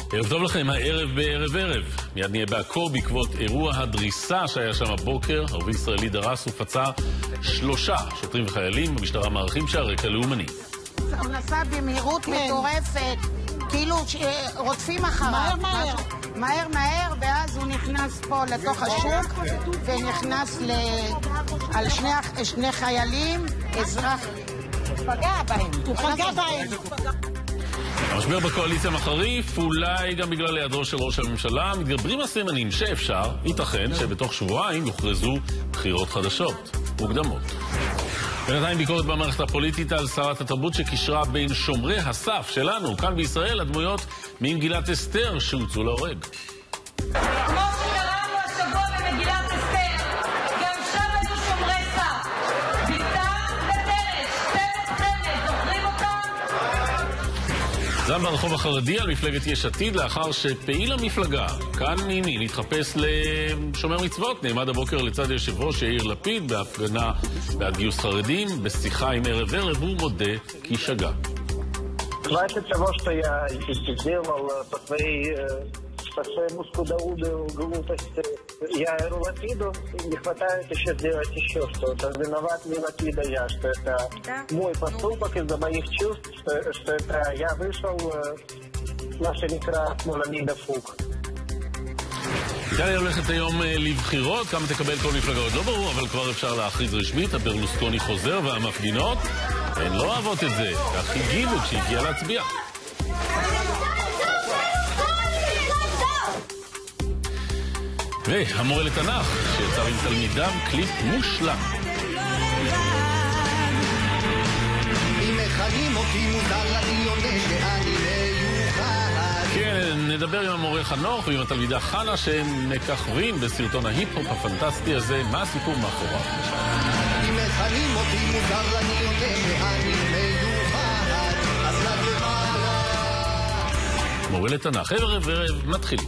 ערב טוב לכם, הערב בערב ערב. מיד נהיה בעכו בעקבות אירוע הדריסה שהיה שם הבוקר. ערבי ישראלי דרס ופצע 3 שוטרים וחיילים. במשטרה מערכים שהרקע לאומני. הוא נסע במהירות מטורפת, כאילו רודפים אחריו. מהר, ואז הוא נכנס פה לתוך השוק, ונכנס על שני חיילים, אזרח. הוא פגע בהם. המשבר בקואליציה מחריף, אולי גם בגלל היעדרו של ראש הממשלה. מתגברים הסימנים שאפשר, ייתכן שבתוך שבועיים יוכרזו בחירות חדשות מוקדמות. בינתיים ביקורת במערכת הפוליטית על שרת התרבות שקישרה בין שומרי הסף שלנו, כאן בישראל, הדמויות ממגילת אסתר שהוצאו להורג. כמו שקראנו השבוע במגילת אסתר, גם שם היו שומרי סף. ביתר ותרש, תרש חמד, זוכרים אותם? זעם ברחוב החרדי על מפלגת יש עתיד לאחר שפעיל המפלגה, כאן מימין, התחפש לשומר מצוות, נעמד הבוקר לצד יושב ראש יאיר לפיד בהפגנה בעד גיוס חרדים. בשיחה עם ערב ערב הוא מודה כי שגה. 21 что я сделал по своему скудоумию, глупости Яиру Лапиду, не хватает еще сделать еще что-то. Виноват не Лапида я, что это мой поступок из-за моих чувств, что это я вышел, наша некра смолами дфук. איטליה הולכת היום לבחירות, כמה תקבל כל מפלגה עוד לא ברור, אבל כבר אפשר להכריז רשמית, הברלוסקוני חוזר והמפגינות הן לא אוהבות את זה, כך הגיבו כשהגיע להצביע. והמורה לתנ"ך שיצר עם תלמידיו קליפ מושלם. אם מכנים אותי מותר אני עונה שאני מיוחד. כן, נדבר עם המורה חנוך ועם התלמידה חנה שהם מככבים בסרטון ההיפ-הופ הפנטסטי הזה. מה הסיפור מאחוריו? אם מכנים אותי מותר אני עונה שאני מיוחד. אז למעלה מורה לתנ"ך, ערב ערב מתחילים.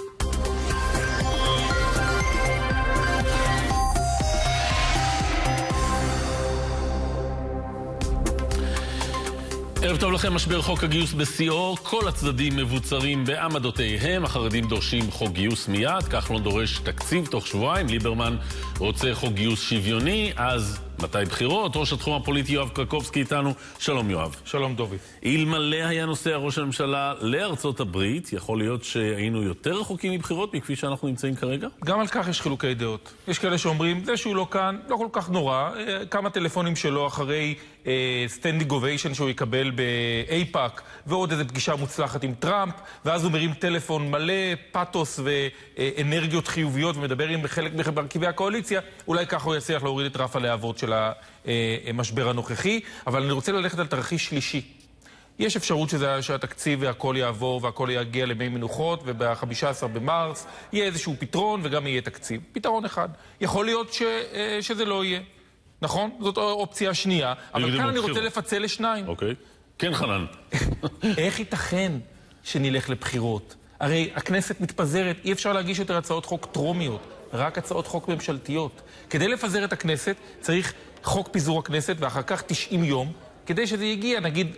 ערב טוב לכם, משבר חוק הגיוס בשיאו, כל הצדדים מבוצרים בעמדותיהם, החרדים דורשים חוק גיוס מיד, כחלון דורש תקציב תוך שבועיים, ליברמן רוצה חוק גיוס שוויוני, אז מתי בחירות? ראש התחום הפוליטי יואב קרקובסקי איתנו, שלום יואב. שלום דובי. אלמלא היה נוסע ראש הממשלה לארצות הברית, יכול להיות שהיינו יותר רחוקים מבחירות מכפי שאנחנו נמצאים כרגע? גם על כך יש חילוקי דעות. יש כאלה שאומרים, זה שהוא לא כאן, לא כל כך נורא, כמה טלפונים שלו אחרי סטנדינג אוביישן שהוא יקבל באייפאק, ועוד איזו פגישה מוצלחת עם טראמפ, ואז הוא מרים טלפון מלא פאטוס ואנרגיות חיוביות ומדבר עם חלק מרכיבי הקואליציה, אולי ככה הוא יצליח להוריד את רף הלהבות של המשבר הנוכחי, אבל אני רוצה ללכת על תרחיש שלישי. יש אפשרות שהתקציב והכל יעבור והכל יגיע למי מנוחות, וב-15 במרס יהיה איזשהו פתרון וגם יהיה תקציב. פתרון אחד. יכול להיות שזה לא יהיה. נכון? זאת אופציה שנייה. אבל כאן אני רוצה לפצל לשניים. אוקיי. כן, חנן. איך ייתכן שנלך לבחירות? הרי הכנסת מתפזרת, אי אפשר להגיש יותר הצעות חוק טרומיות, רק הצעות חוק ממשלתיות. כדי לפזר את הכנסת צריך חוק פיזור הכנסת ואחר כך 90 יום, כדי שזה יגיע, נגיד,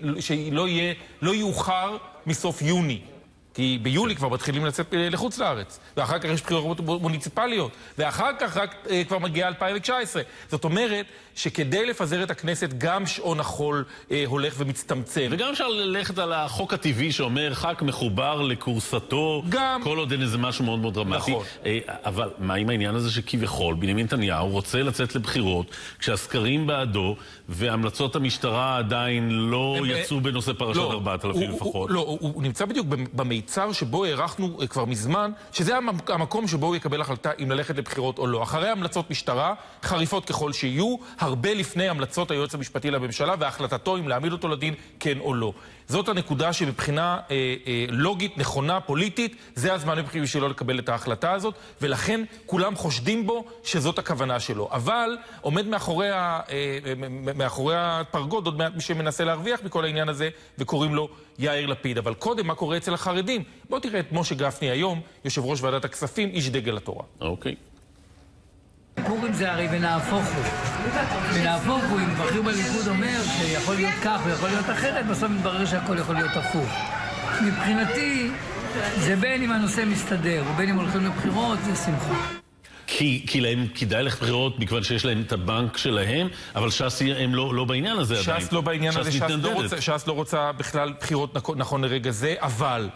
שלא יאוחר מסוף יוני. כי ביולי כבר מתחילים לצאת לחוץ לארץ, ואחר כך יש בחירות מוניציפליות, ואחר כך רק כבר מגיע 2019. זאת אומרת שכדי לפזר את הכנסת גם שעון החול הולך ומצטמצם. וגם אפשר ללכת על החוק הטבעי שאומר ח"כ מחובר לקורסתו, גם כל עוד אין איזה משהו מאוד מאוד דרמטי. נכון. אבל מה עם העניין הזה שכביכול בנימין נתניהו רוצה לצאת לבחירות כשהסקרים בעדו והמלצות המשטרה עדיין לא יצאו בנושא פרשת 4000 לפחות? לא, הוא נמצא בדיוק במיצר שבו הערכנו כבר מזמן, שזה המקום שבו הוא יקבל החלטה אם ללכת לבחירות או לא. אחרי המלצות משטרה, חריפות ככל שיהיו, הרבה לפני המלצות היועץ המשפטי לממשלה והחלטתו אם להעמיד אותו לדין כן או לא. זאת הנקודה שמבחינה לוגית, נכונה, פוליטית, זה הזמן בשבילו לקבל את ההחלטה הזאת, ולכן כולם חושדים בו שזאת הכוונה שלו. אבל עומד מאחורי הפרגוד עוד מעט מי שמנסה להרוויח מכל העניין הזה, וקוראים לו יאיר לפיד. אבל קודם, מה קורה אצל החרדים? בוא תראה את משה גפני היום, יושב ראש ועדת הכספים, איש דגל התורה. אוקיי. פורים זה הרי ונהפוך הוא. ונהפוך הוא, אם בכיר בליכוד אומר שיכול להיות כך ויכול להיות אחרת, בסוף מתברר שהכל יכול להיות הפוך. מבחינתי, זה בין אם הנושא מסתדר, ובין אם הולכים לבחירות, זה שמחה. כי להם כדאי לך בחירות, מכיוון שיש להם את הבנק שלהם, אבל ש"ס הם לא בעניין הזה עדיין. ש"ס לא בעניין הזה, ש"ס לא רוצה בכלל בחירות נכון לרגע זה, אבל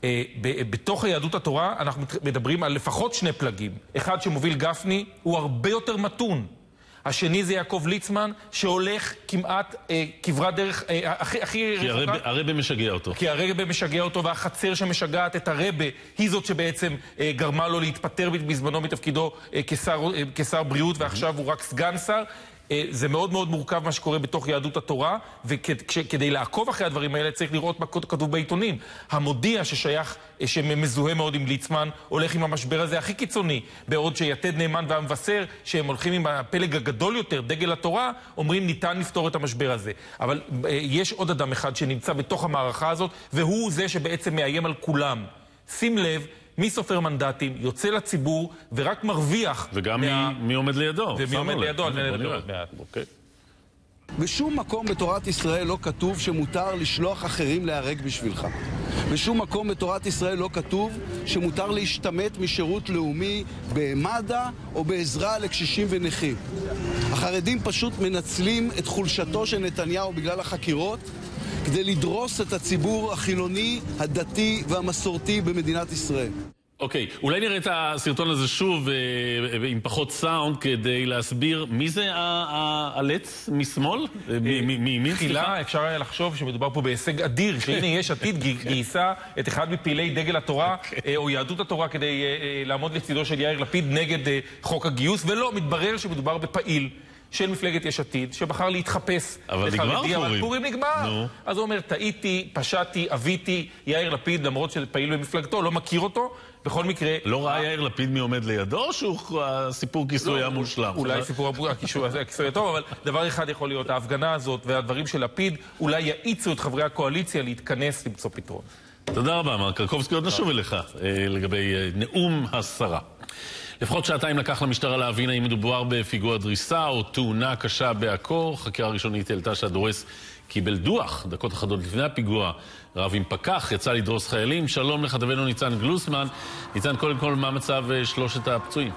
בתוך היהדות התורה אנחנו מדברים על לפחות שני פלגים. אחד שמוביל גפני הוא הרבה יותר מתון. השני זה יעקב ליצמן, שהולך כמעט כברת דרך הכי כי הרבי משגע אותו. כי הרבי משגע אותו, והחצר שמשגעת את הרבי היא זאת שבעצם גרמה לו להתפטר בזמנו מתפקידו כשר בריאות, ועכשיו הוא רק סגן שר. זה מאוד מאוד מורכב מה שקורה בתוך יהדות התורה, וכדי לעקוב אחרי הדברים האלה צריך לראות מה כתוב בעיתונים. המודיע שמזוהה מאוד עם ליצמן, הולך עם המשבר הזה הכי קיצוני, בעוד שיתד נאמן והמבשר, שהם הולכים עם הפלג הגדול יותר, דגל התורה, אומרים ניתן לפתור את המשבר הזה. אבל יש עוד אדם אחד שנמצא בתוך המערכה הזאת, והוא זה שבעצם מאיים על כולם. שים לב, מי סופר מנדטים, יוצא לציבור ורק מרוויח. וגם מי עומד לידו. ומי עומד לידו. אוקיי. בשום מקום בתורת ישראל לא כתוב שמותר לשלוח אחרים להיהרג בשבילך. בשום מקום בתורת ישראל לא כתוב שמותר להשתמט משירות לאומי במד"א או בעזרה לקשישים ונכים. החרדים פשוט מנצלים את חולשתו של נתניהו בגלל החקירות כדי לדרוס את הציבור החילוני, הדתי והמסורתי במדינת ישראל. אוקיי, אולי נראה את הסרטון הזה שוב עם פחות סאונד כדי להסביר מי זה הלץ משמאל? מימין? תחילה אפשר היה לחשוב שמדובר פה בהישג אדיר, שהנה יש עתיד גייסה את אחד מפעילי דגל התורה או יהדות התורה כדי לעמוד לצידו של יאיר לפיד נגד חוק הגיוס, ולא, מתברר שמדובר בפעיל של מפלגת יש עתיד, שבחר להתחפש לחרדי, אבל פורים נגמר. אז הוא אומר, טעיתי, פשעתי, אביתי, יאיר לפיד, למרות שפעיל במפלגתו, לא מכיר אותו, בכל מקרה... לא ראה יאיר לפיד מי עומד לידו, או שהסיפור כיסוי היה מושלם? אולי סיפור הכיסוי טוב, אבל דבר אחד יכול להיות, ההפגנה הזאת והדברים של לפיד, אולי יאיצו את חברי הקואליציה להתכנס למצוא פתרון. תודה רבה, מר קרקובסקי, עוד נשוב אליך לגבי נאום השרה. לפחות שעתיים לקח למשטרה להבין האם מדובר בפיגוע דריסה או תאונה קשה בעכו. חקירה ראשונית העלתה שהדורס קיבל דוח דקות אחדות לפני הפיגוע. רב עם פקח יצא לדרוס חיילים. שלום לכתבנו ניצן גלוסמן. ניצן, קודם כל, מה מצב שלושת הפצועים?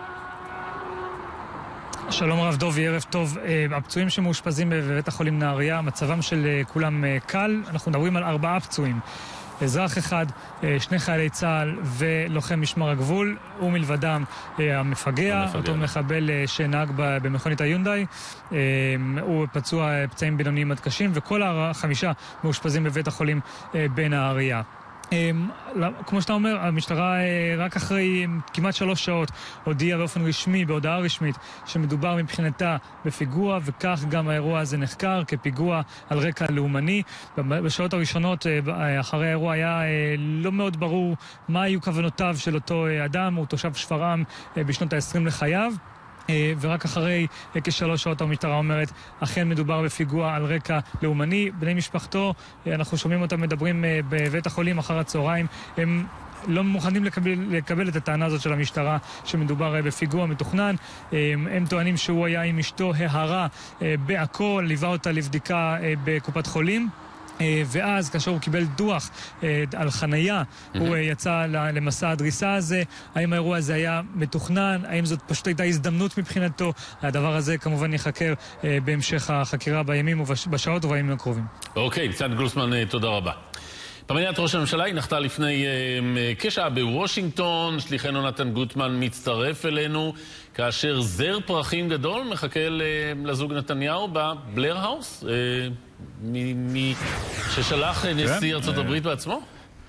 שלום רב דובי, ערב טוב. הפצועים שמאושפזים בבית החולים נהריה, מצבם של כולם קל. אנחנו מדברים על 4 פצועים. אזרח אחד, 2 חיילי צה"ל ולוחם משמר הגבול, ומלבדם המפגע, אותו מחבל שנהג במכונית היונדאי, הוא פצוע פצעים בינוניים עד קשים, וכל 5 מאושפזים בבית החולים בנהריה. כמו שאתה אומר, המשטרה רק אחרי כמעט 3 שעות הודיעה באופן רשמי, בהודעה רשמית, שמדובר מבחינתה בפיגוע, וכך גם האירוע הזה נחקר כפיגוע על רקע לאומני. בשעות הראשונות אחרי האירוע היה לא מאוד ברור מה היו כוונותיו של אותו אדם, הוא תושב שפרעם בשנות ה-20 לחייו. ורק אחרי כ3 שעות המשטרה אומרת, אכן מדובר בפיגוע על רקע לאומני. בני משפחתו, אנחנו שומעים אותם מדברים בבית החולים אחר הצהריים, הם לא מוכנים לקבל את הטענה הזאת של המשטרה שמדובר בפיגוע מתוכנן. הם טוענים שהוא היה עם אשתו ההרה בעכו, ליווה אותה לבדיקה בקופת חולים. ואז כאשר הוא קיבל דוח על חנייה, הוא יצא למסע הדריסה הזה. האם האירוע הזה היה מתוכנן? האם זאת פשוט הייתה הזדמנות מבחינתו? הדבר הזה כמובן ייחקר בהמשך החקירה בימים ובשעות ובימים הקרובים. אוקיי, ניצן גלוסמן, תודה רבה. פמליית ראש הממשלה היא נחתה לפני כשעה בוושינגטון. שליחנו נתן גוטמן מצטרף אלינו, כאשר זר פרחים גדול מחכה לזוג נתניהו בבלר האוס, מי ששלח נשיא ארצות הברית בעצמו?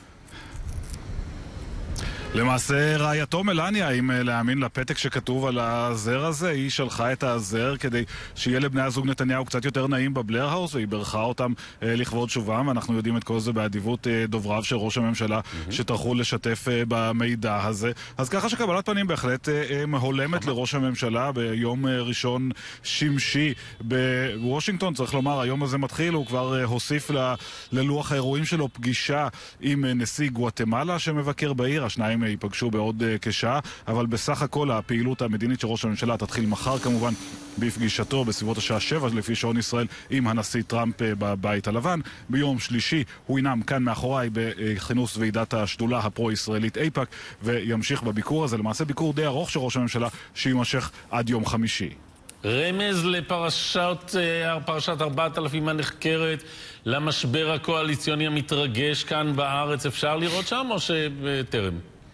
למעשה רעייתו מלניה, אם להאמין לפתק שכתוב על הזר הזה, היא שלחה את הזר כדי שיהיה לבני הזוג נתניהו קצת יותר נעים בבלר האוס, והיא ברכה אותם לכבוד שובם. אנחנו יודעים את כל זה באדיבות דובריו של ראש הממשלה שטרחו לשתף במידע הזה. אז ככה שקבלת פנים בהחלט הולמת לראש הממשלה ביום ראשון שמשי בוושינגטון. צריך לומר, היום הזה מתחיל, הוא כבר הוסיף ללוח האירועים שלו פגישה עם נשיא גואטמלה שמבקר בעיר. השניים ירושלים ייפגשו בעוד כשעה, אבל בסך הכל הפעילות המדינית של ראש הממשלה תתחיל מחר כמובן בפגישתו בסביבות השעה 7 לפי שעון ישראל עם הנשיא טראמפ בבית הלבן. ביום שלישי הוא ינם כאן מאחוריי בכינוס ועידת השדולה הפרו-ישראלית איפאק וימשיך בביקור הזה, למעשה ביקור די ארוך של ראש הממשלה שימשך עד יום חמישי. רמז לפרשת 4000 הנחקרת, למשבר הקואליציוני המתרגש כאן בארץ, אפשר לראות שם או שטרם?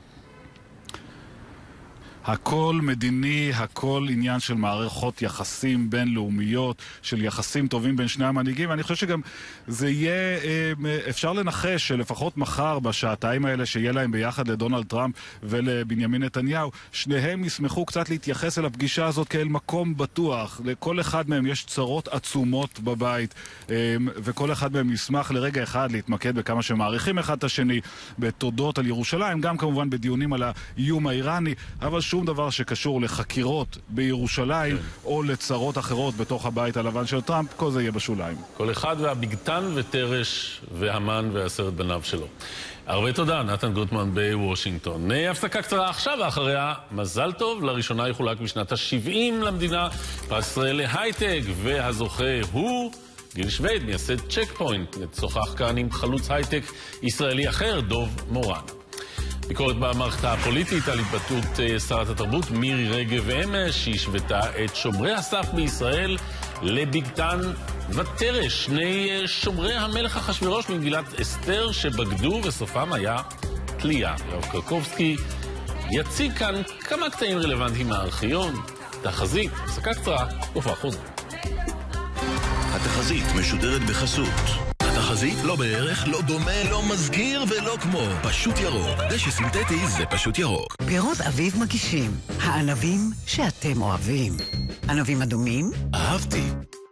הכל מדיני, הכל עניין של מערכות יחסים בינלאומיות, של יחסים טובים בין שני המנהיגים. אני חושב שגם זה יהיה, אפשר לנחש שלפחות מחר בשעתיים האלה שיהיה להם ביחד לדונלד טראמפ ולבנימין נתניהו, שניהם ישמחו קצת להתייחס אל הפגישה הזאת כאל מקום בטוח. לכל אחד מהם יש צרות עצומות בבית, וכל אחד מהם ישמח לרגע אחד להתמקד בכמה שמעריכים אחד את השני, בתודות על ירושלים, גם כמובן בדיונים על האיום האיראני, אבל שום דבר שקשור לחקירות בירושלים או לצרות אחרות בתוך הבית הלבן של טראמפ, כל זה יהיה בשוליים. כל אחד והבגתן וטרש והמן ועשרת בניו שלו. הרבה תודה, נתן גוטמן בוושינגטון. הפסקה קצרה עכשיו, ואחריה מזל טוב, לראשונה יחולק בשנת ה-70 למדינה פרס ישראל להייטק, והזוכה הוא גיל שוויד, מייסד צ'ק פוינט. נשוחח כאן עם חלוץ הייטק ישראלי אחר, דוב מורן. ביקורת במערכת הפוליטית על התבטאות שרת התרבות מירי רגב אמש, שהשוותה את שומרי הסף בישראל לבגתן וטרש, שני שומרי המלך אחשוורוש ממגילת אסתר שבגדו וסופם היה תלייה. יואב קרקובסקי יציג כאן כמה קטעים רלוונטיים מהארכיון. תחזית, הפסקה קצרה, תקופה חוזרת. התחזית משודרת בחסות. התחזית לא בערך, לא דומה, לא מזכיר ולא כמו. פשוט ירוק. דשא סינתטי זה פשוט ירוק. פירות אביב מגישים. הענבים שאתם אוהבים. ענבים אדומים? אהבתי.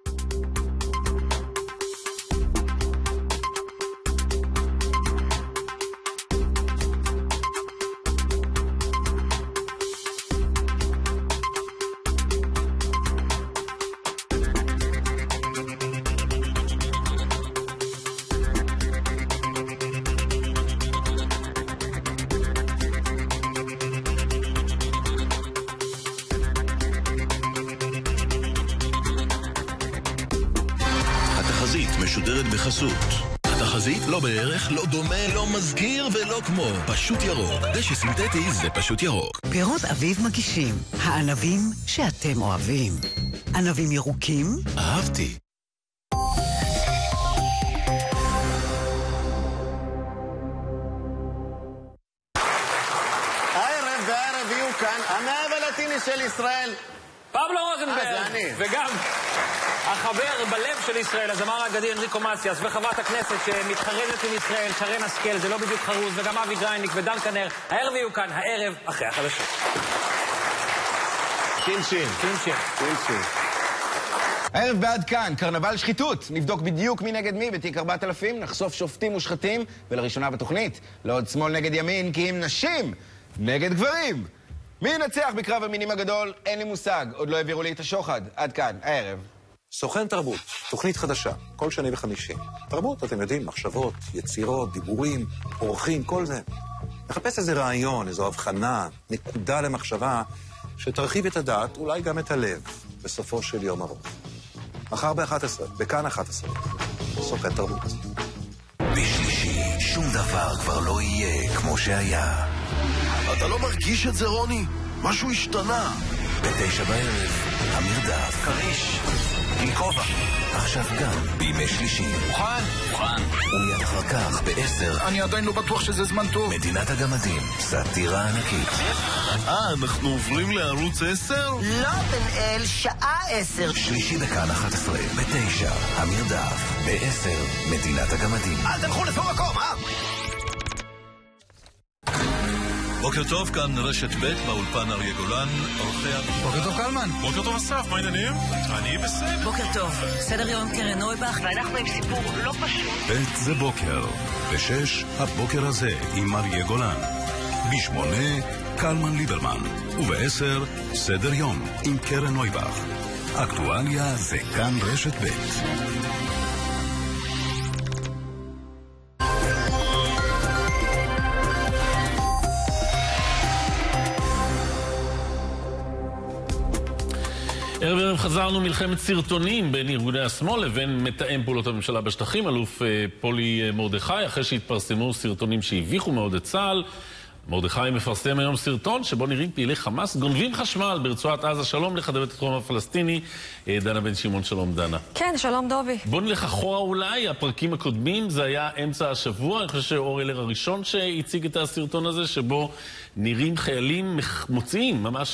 משודרת בחסות. התחזית לא בערך, לא דומה, לא מזכיר ולא כמו. פשוט ירוק. דשא סינתטי זה פשוט ירוק. פירות אביב מגישים. הענבים שאתם אוהבים. ענבים ירוקים? אהבתי. הערב והערב יהיו כאן המאהב הלטיני של ישראל. פבלו רוזנברג, וגם החבר בלב של ישראל, הזמר האגדי אנריקו מסיאס, וחברת הכנסת שמתחרזת עם ישראל, שרן השכל, זה לא בדיוק חרוז, וגם אבי ג'ייניק ודן כנר. הערב יהיו כאן, הערב אחרי החדשות. שין. הערב בעד כאן, קרנבל שחיתות. נבדוק בדיוק מי נגד מי בתיק 4000, נחשוף שופטים ושחטים, ולראשונה בתוכנית, לא עוד שמאל נגד ימין, כי אם נשים נגד גברים. מי ינצח בקרב המינים הגדול? אין לי מושג, עוד לא העבירו לי את השוחד. עד כאן, הערב. סוכן תרבות, תוכנית חדשה, כל שני וחמישי. תרבות, אתם יודעים, מחשבות, יצירות, דיבורים, אורחים, כל זה. נחפש איזה רעיון, איזו הבחנה, נקודה למחשבה, שתרחיב את הדעת, אולי גם את הלב, בסופו של יום ארוך. מחר ב-11, בכאן 11. סוכן תרבות. בשלישי, שום דבר כבר לא יהיה כמו שהיה. אתה לא מרגיש את זה, רוני? משהו השתנה. ב-9 בערב, המרדף. קריש. עם כובע. עכשיו גם בימי שלישי. מוכן. ומיד אחר כך ב-10. אני עדיין לא בטוח שזה זמן טוב. מדינת הגמדים. סאטירה ענקית. אנחנו עוברים לערוץ 10? לא, בן-אל, שעה 10. שלישי בכאן 11. ב-9, המרדף. ב-10, מדינת הגמדים. אל תלכו לפה מקום, בוקר טוב, כאן רשת ב' באולפן אריה גולן, אורחי... בוקר טוב קלמן. בוקר טוב אסף, מה העניינים? אני בסדר. בוקר טוב, סדר יום קרן נויבך, ואנחנו עם סיפור לא פשוט. ב' זה בוקר, ב-6 הבוקר הזה עם אריה גולן, ב-8 קלמן ליברמן, וב-10 סדר יום עם קרן נויבך. אקטואליה זה כאן רשת ב'. ערב חזרנו מלחמת סרטונים בין ארגוני השמאל לבין מתאם פעולות הממשלה בשטחים, אלוף פולי מרדכי, אחרי שהתפרסמו סרטונים שהביכו מאוד את צה"ל. מרדכי מפרסם היום סרטון שבו נראים פעילי חמאס גונבים חשמל ברצועת עזה. שלום לכתבת התחום הפלסטיני, דנה בן שמעון. שלום דנה. כן, שלום דובי. בוא נלך אחורה אולי, הפרקים הקודמים, זה היה אמצע השבוע, אני חושב שאור אלר הראשון שהציג את הסרטון הזה, שבו נראים חיילים מוציאים ממש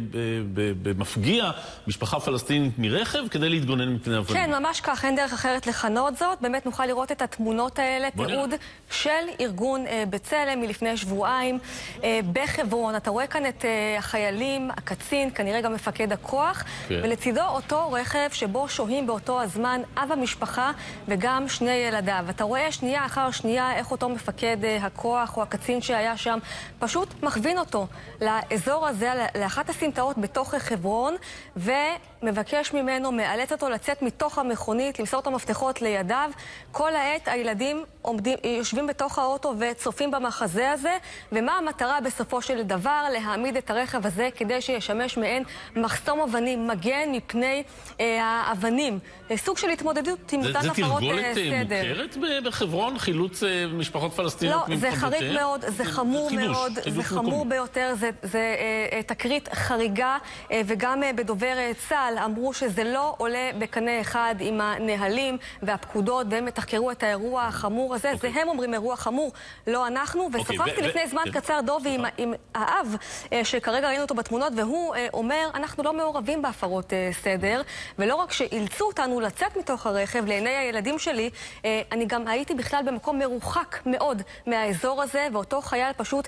במפגיע משפחה פלסטינית מרכב כדי להתגונן מפני אבנים. כן, ממש כך, אין דרך אחרת לכנות זאת. באמת נוכל לראות את התמונות האלה, תיעוד של ארגון בצלם מלפני שבועיים בחברון. אתה רואה כאן את החיילים, הקצין, כנראה גם מפקד הכוח, ולצידו אותו רכב שבו שוהים באותו הזמן אב המשפחה וגם שני ילדיו. אתה רואה שנייה אחר שנייה איך אותו מפקד הכוח או הקצין שהיה שם פשוט מכווין אותו לאזור הזה, לאחת הסמטאות בתוך חברון, ומבקש ממנו, מאלץ אותו לצאת מתוך המכונית, למסור את המפתחות לידיו. כל העת הילדים יושבים בתוך האוטו וצופים במחזה הזה, ומה המטרה בסופו של דבר? להעמיד את הרכב הזה כדי שישמש מעין מחסום אבנים, מגן מפני האבנים. סוג של התמודדות עם אותן הפרות סדר. זה תרגולת מוכרת בחברון? חילוץ משפחות פלסטיניות? לא, זה חריג מאוד, זה חמור מאוד, זה חמור ביותר, זה תקרית חריגה, וגם בדובר צה"ל אמרו שזה לא עולה בקנה אחד עם הנהלים והפקודות, והם מתחקרו את האירוע החמור הזה. זה הם אומרים אירוע חמור, לא אנחנו. ושוחחתי לפני זמן קצר דובי עם האב, שכרגע ראינו אותו בתמונות, והוא אומר, אנחנו לא מעורבים בהפרות סדר, ולא רק שאילצו אותנו לצאת מתוך הרכב לעיני הילדים שלי, אני גם הייתי בכלל במקום מרוחק מאוד מהאזור הזה, ואותו חייל פשוט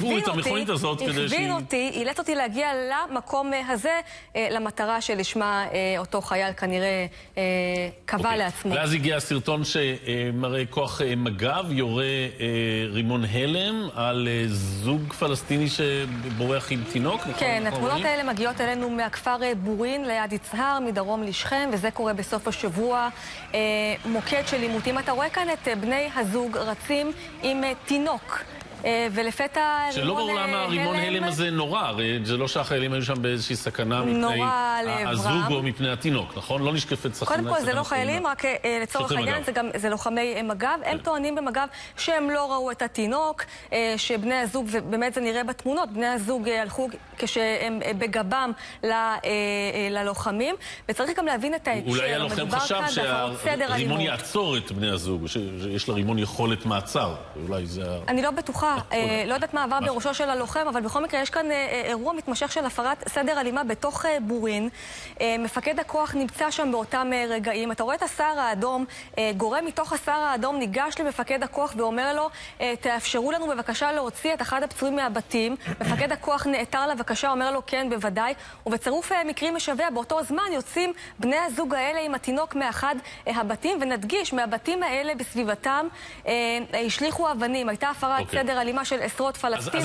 הכווין אותי, אילץ אותי להגיע למקום הזה, למטרה שלשמה אותו חייל כנראה קבע לעצמו. ואז הגיע הסרטון שמראה כוח מג"ב יורה רימון הלם על זוג פלסטיני שבורח עם תינוק. כן, התמונות האלה מגיעות אלינו מהכפר בורין ליד יצהר, מדרום לשכם, וזה קורה בסוף השבוע. מוקד של עימותים. אתה רואה כאן את בני הזוג רצים עם תינוק. ולפתע שלא ברור למה הרימון הלם הזה נורא, הרי זה לא שהחיילים היו שם באיזושהי סכנה מפני הזוג או מפני התינוק, נכון? לא נשקפת סכנה. קודם כל זה לא חיילים, רק לצורך העניין זה לוחמי מג"ב. הם טוענים במג"ב שהם לא ראו את התינוק, שבני הזוג, ובאמת זה נראה בתמונות, בני הזוג הלכו כשהם בגבם ללוחמים, וצריך גם להבין את ההקשר. אולי הלוחם חשב שהרימון יעצור את בני הזוג, שיש לרימון יכולת מעצר. אולי זה... אני לא בטוחה. לא יודעת מה עבר בראשו של הלוחם, אבל בכל מקרה יש כאן אירוע מתמשך של הפרת סדר אלימה בתוך בורין. מפקד הכוח נמצא שם באותם רגעים. אתה רואה את הסהר האדום, גורם מתוך הסהר האדום ניגש למפקד הכוח ואומר לו, תאפשרו לנו בבקשה להוציא את אחד הפצועים מהבתים. מפקד הכוח נעתר לבקשה, אומר לו כן בוודאי, ובצירוף מקרים משווה באותו זמן יוצאים בני הזוג האלה עם התינוק מאחד הבתים, ונדגיש, מהבתים האלה בסביבתם השליחו אבנים. הייתה הפרת סדר אלימה של עשרות פלסטינים.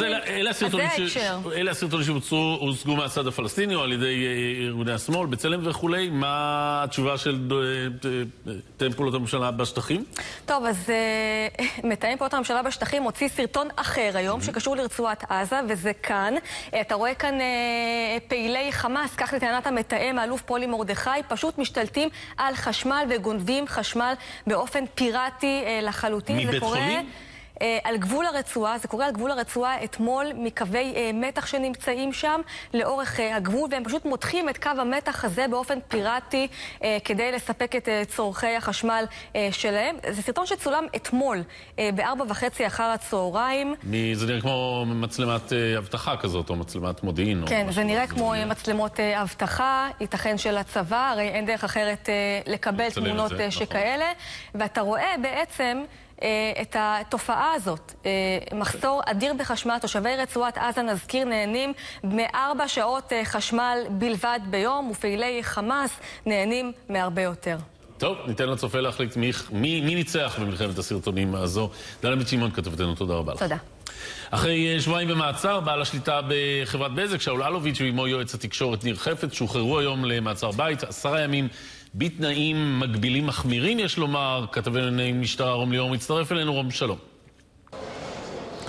אלה הסרטונים שהוצגו מהצד הפלסטיני או על ידי ארגוני השמאל, בצלם וכולי. מה התשובה של מתאם פעולות הממשלה בשטחים? טוב, אז מתאם פעולות הממשלה בשטחים הוציא סרטון אחר היום שקשור לרצועת עזה, וזה כאן. אתה רואה כאן פעילי חמאס, כך לטענת המתאם, האלוף פולי מרדכי, פשוט משתלטים על חשמל וגונבים חשמל באופן פיראטי לחלוטין. מבית חולים? על גבול הרצועה, זה קורה על גבול הרצועה אתמול מקווי מתח שנמצאים שם לאורך הגבול, והם פשוט מותחים את קו המתח הזה באופן פיראטי כדי לספק את צורכי החשמל שלהם. זה סרטון שצולם אתמול ב-4:30 אחר הצהריים. זה נראה כמו מצלמת אבטחה כזאת, או מצלמת מודיעין. כן, זה נראה כמו מצלמות אבטחה, ייתכן של הצבא, הרי אין דרך אחרת לקבל תמונות שכאלה, ואתה רואה בעצם את התופעה הזאת, מחסור אדיר בחשמל. תושבי רצועת עזה, נזכיר, נהנים מ4 שעות חשמל בלבד ביום, ופעילי חמאס נהנים מהרבה יותר. טוב, ניתן לצופה להחליט מי ניצח במלחמת הסרטונים הזו. דנה בן שמעון כתבתנו, תודה רבה לך. תודה. אחרי שבועיים במעצר, בעל השליטה בחברת בזק, שאול אלוביץ' ועמו יועץ התקשורת ניר חפץ, שוחררו היום למעצר בית, 10 ימים בתנאים מגבילים מחמירים, יש לומר. כתבנו לענייני משטרה רום ליאור מצטרף אלינו. רום, שלום.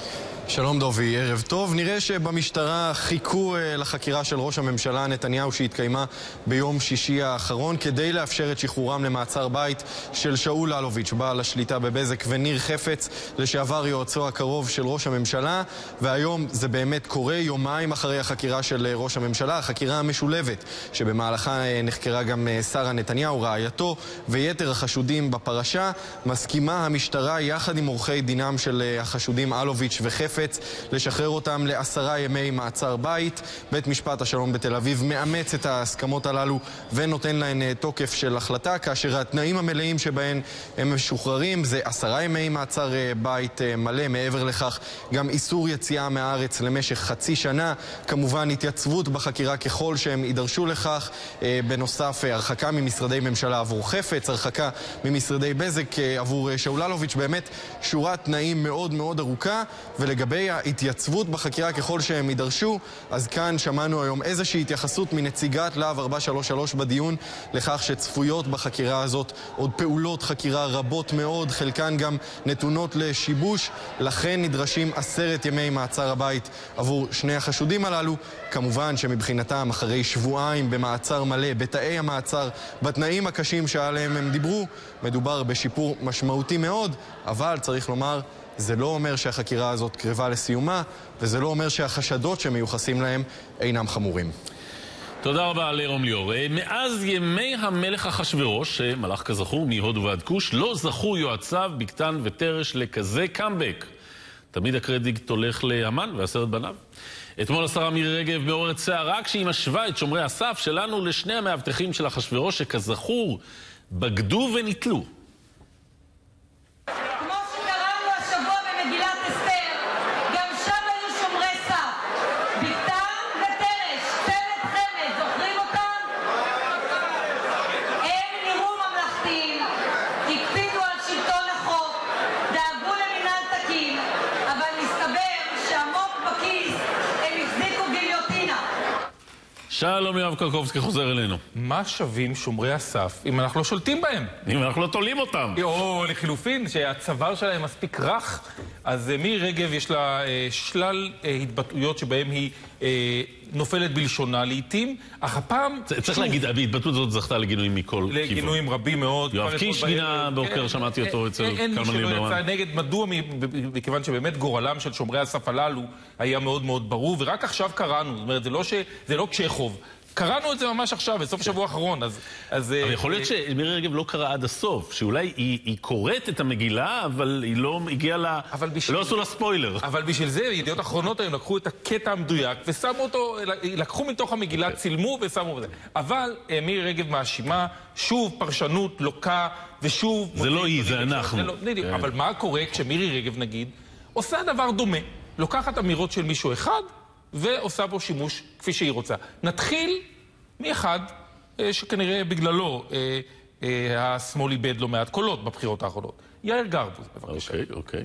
שלום דובי, ערב טוב. נראה שבמשטרה חיכו לחקירה של ראש הממשלה נתניהו שהתקיימה ביום שישי האחרון כדי לאפשר את שחרורם למעצר בית של שאול אלוביץ', בעל השליטה בבזק, וניר חפץ, לשעבר יועצו הקרוב של ראש הממשלה. והיום זה באמת קורה, יומיים אחרי החקירה של ראש הממשלה, החקירה המשולבת שבמהלכה נחקרה גם שרה נתניהו, רעייתו ויתר החשודים בפרשה. מסכימה המשטרה יחד עם עורכי דינם של החשודים אלוביץ' וחפץ לשחרר אותם ל10 ימי מעצר בית. בית משפט השלום בתל אביב מאמץ את ההסכמות הללו ונותן להן תוקף של החלטה, כאשר התנאים המלאים שבהן הם משוחררים זה 10 ימי מעצר בית מלא. מעבר לכך גם איסור יציאה מהארץ למשך חצי שנה, כמובן התייצבות בחקירה ככל שהם יידרשו לכך. בנוסף הרחקה ממשרדי ממשלה עבור חפץ, הרחקה ממשרדי בזק עבור שאול אלוביץ'. באמת שורת תנאים מאוד מאוד ארוכה. ולגבי ההתייצבות בחקירה ככל שהם יידרשו, אז כאן שמענו היום איזושהי התייחסות מנציגת להב 433 בדיון לכך שצפויות בחקירה הזאת עוד פעולות חקירה רבות מאוד, חלקן גם נתונות לשיבוש, לכן נדרשים 10 ימי מעצר הבית עבור שני החשודים הללו. כמובן שמבחינתם אחרי שבועיים במעצר מלא, בתאי המעצר, בתנאים הקשים שעליהם הם דיברו, מדובר בשיפור משמעותי מאוד, אבל צריך לומר זה לא אומר שהחקירה הזאת קרבה לסיומה, וזה לא אומר שהחשדות שמיוחסים להם אינם חמורים. תודה רבה לירום ליאור. מאז ימי המלך אחשוורוש, שמלך כזכור מהודו ועד כוש, לא זכו יועציו בקתן ותרש לכזה קאמבק. תמיד הקרדיט הולך להמן ועשרת בניו. אתמול השרה מירי רגב מעוררת סערה כשהיא משווה את שומרי הסף שלנו לשני המאבטחים של אחשוורוש שכזכור בגדו ונטלו. שלום יואב קרקובסקי חוזר אלינו. מה שווים שומרי הסף אם אנחנו לא שולטים בהם? אם אנחנו לא תולים אותם. או לחילופין, שהצוואר שלהם מספיק רך. אז מירי רגב יש לה שלל התבטאויות שבהם היא נופלת בלשונה לעתים, אך הפעם... צריך להגיד, ההתבטאות הזאת זכתה לגינויים מכל כיוון. לגינויים רבים מאוד. יואב קיש גינה בוקר, שמעתי אותו אצל אין מי קלמן שלא ליברמן. יצא נגד, מדוע? מכיוון שבאמת גורלם של שומרי הסף הללו היה מאוד מאוד ברור, ורק עכשיו קראנו, זאת אומרת, זה לא צ'כוב. קראנו את זה ממש עכשיו, בסוף שבוע האחרון, אז... אבל יכול להיות שמירי רגב לא קראה עד הסוף, שאולי היא קוראת את המגילה, אבל היא לא הגיעה לה... לא עשו לה ספוילר. אבל בשביל זה, ידיעות אחרונות היום לקחו את הקטע המדויק, ושמו אותו, לקחו מתוך המגילה, צילמו ושמו את זה. אבל מירי רגב מאשימה, שוב פרשנות לוקה, ושוב... זה לא היא, זה אנחנו. אבל מה קורה כשמירי רגב, נגיד, עושה דבר דומה, לוקחת אמירות של מישהו אחד, ועושה בו שימוש כפי שהיא רוצה. נתחיל מאחד שכנראה בגללו השמאל איבד לא מעט קולות בבחירות האחרונות. יאיר גרבוז, בבקשה. אוקיי.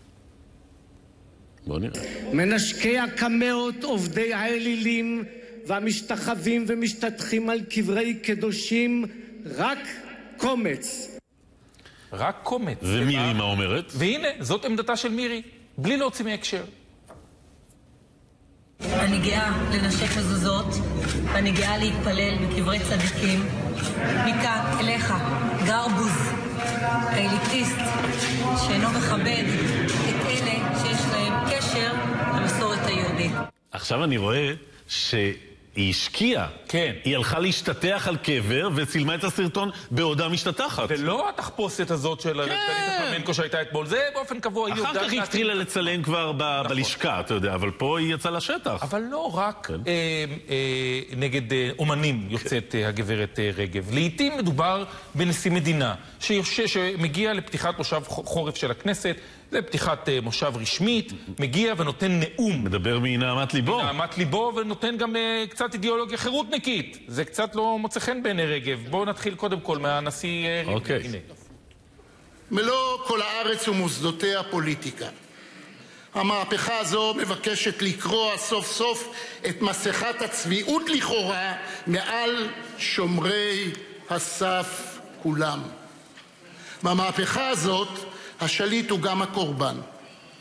בוא נראה. מנשקי הקמאות עובדי האלילים והמשתחווים ומשתתחים על קברי קדושים רק קומץ. רק קומץ. ומירי מה אומרת? והנה, זאת עמדתה של מירי, בלי להוציא מהקשר. אני גאה לנשק מזוזות, ואני גאה להתפלל בקברי צדיקים. מכאן אליך, גרבוז, האליטיסט, שאינו מכבד את אלה שיש להם קשר למסורת היהודית. עכשיו אני רואה היא השקיעה. כן. היא הלכה להשתטח על קבר וצילמה את הסרטון בעודה משתטחת. ולא התחפושת הזאת של דלית פלמנקו שהייתה אתמול, זה באופן קבוע. אחר כך היא התחילה לצלם כבר בלשכה, אתה יודע, אבל פה היא יצאה לשטח. אבל לא רק נגד אומנים יוצאת הגברת רגב. לעתים מדובר בנשיא מדינה שמגיע לפתיחת מושב חורף של הכנסת, זה פתיחת מושב רשמית, מגיע ונותן נאום. מדבר מנעמת ליבו. מנעמת ליבו ונותן גם קצת אידיאולוגיה חירותניקית. זה קצת לא מוצא חן בעיני רגב. בואו נתחיל קודם כל מהנשיא ריבלין. אוקיי. מלוא כל הארץ ומוסדותיה פוליטיקה. המהפכה הזו מבקשת לקרוע סוף סוף את מסכת הצביעות לכאורה מעל שומרי הסף כולם. במהפכה הזאת השליט הוא גם הקורבן.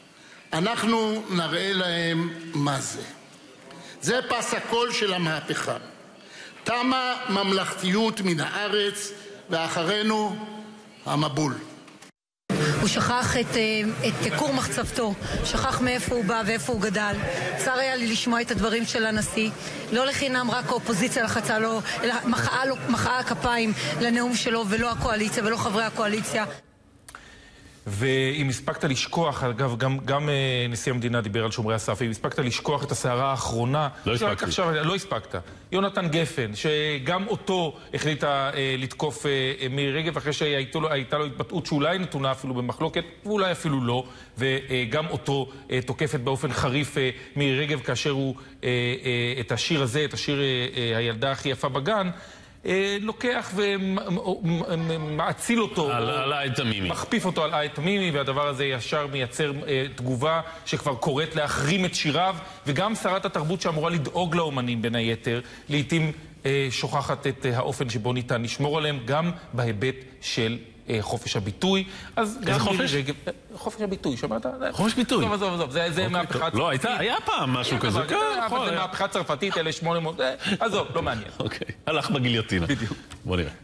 אנחנו נראה להם מה זה. זה פס הקול של המהפכה. תמה ממלכתיות מן הארץ, ואחרינו המבול. הוא שכח את כור מחצבתו, שכח מאיפה הוא בא ואיפה הוא גדל. צר היה לי לשמוע את הדברים של הנשיא. לא לחינם רק האופוזיציה לחצה לו, אלא מחאה כפיים לנאום שלו, ולא הקואליציה ולא חברי הקואליציה. ואם הספקת לשכוח, אגב, גם נשיא המדינה דיבר על שומרי הסף, אם הספקת לשכוח את הסערה האחרונה... לא הספקתי. לא הספקת. יונתן גפן, שגם אותו החליטה לתקוף מירי רגב, אחרי שהייתה לו התבטאות שאולי נתונה אפילו במחלוקת, ואולי אפילו לא, וגם אותו תוקפת באופן חריף מירי רגב, כאשר הוא את השיר הזה, את השיר הילדה הכי יפה בגן, לוקח ומעציל אותו, על העד תמימי. מכפיף אותו על העד תמימי, והדבר הזה ישר מייצר תגובה שכבר קוראת להחרים את שיריו, וגם שרת התרבות שאמורה לדאוג לאומנים בין היתר, לעתים שוכחת את האופן שבו ניתן לשמור עליהם, גם בהיבט של חופש הביטוי. איזה חופש? חופש הביטוי, שמעת? חופש ביטוי. עזוב, זה מהפכה... לא, היה פעם משהו כזה. זה מהפכה צרפתית, 1800... עזוב, לא מעניין. אוקיי, הלך בגיליוטינה. בדיוק. בוא נראה.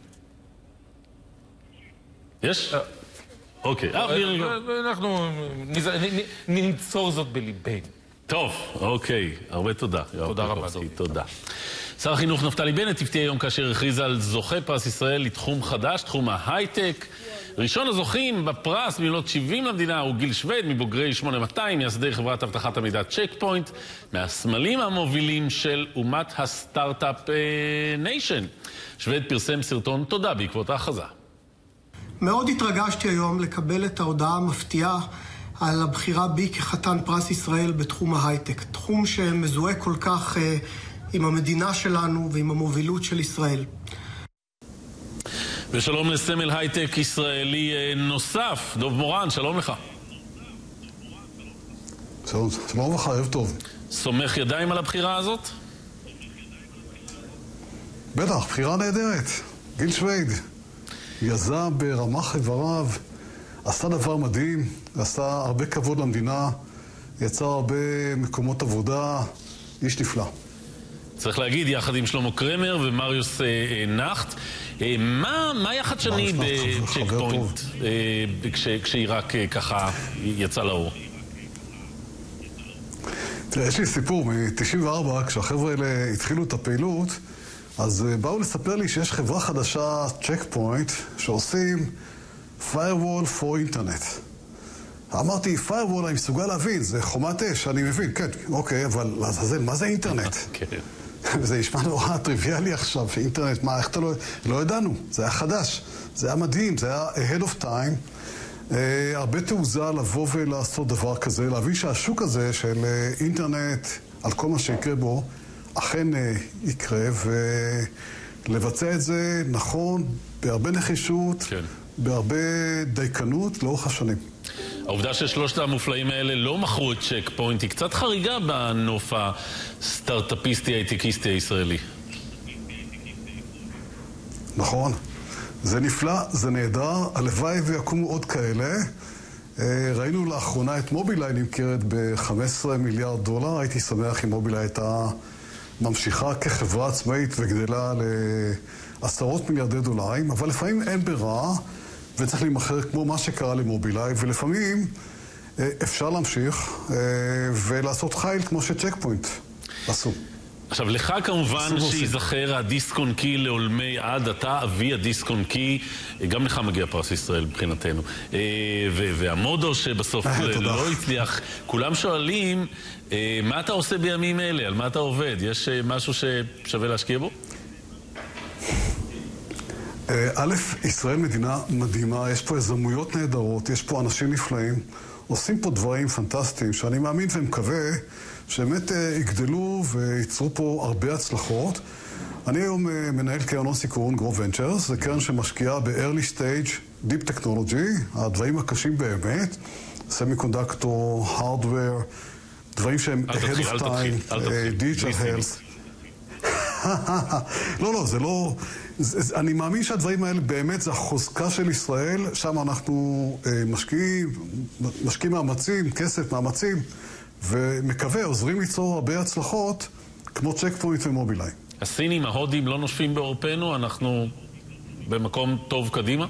יש? אוקיי. אנחנו ננצור זאת בליבנו. טוב, אוקיי. הרבה תודה. תודה רבה. תודה. שר החינוך נפתלי בנט הפתיע היום כאשר הכריז על זוכה פרס ישראל לתחום חדש, תחום ההייטק. ראשון הזוכים בפרס במלאת 70 למדינה הוא גיל שווד, מבוגרי 8200, מייסדי חברת אבטחת המידע צ'ק פוינט, מהסמלים המובילים של אומת הסטארט-אפ ניישן. שווד פרסם סרטון תודה בעקבות ההכרזה. מאוד התרגשתי היום לקבל את ההודעה המפתיעה על הבחירה בי כחתן פרס ישראל בתחום ההייטק. תחום שמזוהה כל כך עם המדינה שלנו ועם המובילות של ישראל. ושלום לסמל הייטק ישראלי נוסף, דוב מורן, שלום לך. שלום לך, ערב טוב. סומך ידיים על הבחירה הזאת? בטח, בחירה נהדרת. גיל שווד, יזם ברמ"ח איבריו, עשתה דבר מדהים, עשתה הרבה כבוד למדינה, יצר הרבה מקומות עבודה, איש נפלא. צריך להגיד, יחד עם שלמה קרמר ומריוס נחט, מה היה חדשני בצ'ק פוינט כשהיא רק ככה יצאה לאור? תראה, יש לי סיפור מ-94, כשהחבר'ה האלה התחילו את הפעילות, אז באו לספר לי שיש חברה חדשה, צ'ק פוינט, שעושים firewall for internet. אמרתי, firewall אני מסוגל להבין, זה חומת אש, אני מבין, כן, אוקיי, אבל מה זה אינטרנט? כן. זה נשמע נורא טריוויאלי עכשיו, שאינטרנט, מה, איך אתה לא ידענו, זה היה חדש, זה היה מדהים, זה היה ahead of time, הרבה תעוזה לבוא ולעשות דבר כזה, להבין שהשוק הזה של אינטרנט, על כל מה שיקרה בו, אכן יקרה, ולבצע את זה נכון, בהרבה נחישות, כן. בהרבה דייקנות לאורך השנים. העובדה ששלושת המופלאים האלה לא מכרו את צ'ק פוינט היא קצת חריגה בנוף הסטארט-אפיסטי, הייטקיסטי הישראלי. נכון. זה נפלא, זה נהדר. הלוואי ויקומו עוד כאלה. ראינו לאחרונה את מובילאיי נמכרת ב$15 מיליארד. הייתי שמח אם מובילאיי הייתה ממשיכה כחברה עצמאית וגדלה לעשרות מיליארדי דולרים, אבל לפעמים אין ברירה. וצריך להימחר כמו מה שקרה למובילאיי, ולפעמים אפשר להמשיך ולעשות חייל כמו שצ'ק פוינט עשו. עכשיו, לך כמובן שיזכר הדיסק און קי לעולמי עד, אתה אבי הדיסק און קי, גם לך מגיע פרס ישראל מבחינתנו. והמודו שבסוף לא הצליח, כולם שואלים, מה אתה עושה בימים אלה? על מה אתה עובד? יש משהו ששווה להשקיע בו? א', ישראל מדינה מדהימה, יש פה הזדמנויות נהדרות, יש פה אנשים נפלאים, עושים פה דברים פנטסטיים שאני מאמין ומקווה שבאמת יגדלו וייצרו פה הרבה הצלחות. אני היום מנהל קרן הון סיכון Grow Ventures, זה קרן שמשקיעה ב-early stage deep technology, הדברים הקשים באמת, semiconductor, hardware, דברים שהם ahead of time, digital health. לא, זה לא... אני מאמין שהדברים האלה באמת זה החוזקה של ישראל, שם אנחנו משקיעים מאמצים, כסף, מאמצים, ומקווה, עוזרים ליצור הרבה הצלחות, כמו צ'ק פוינט ומובילאיי. הסינים, ההודים לא נושפים בעורפנו, אנחנו במקום טוב קדימה?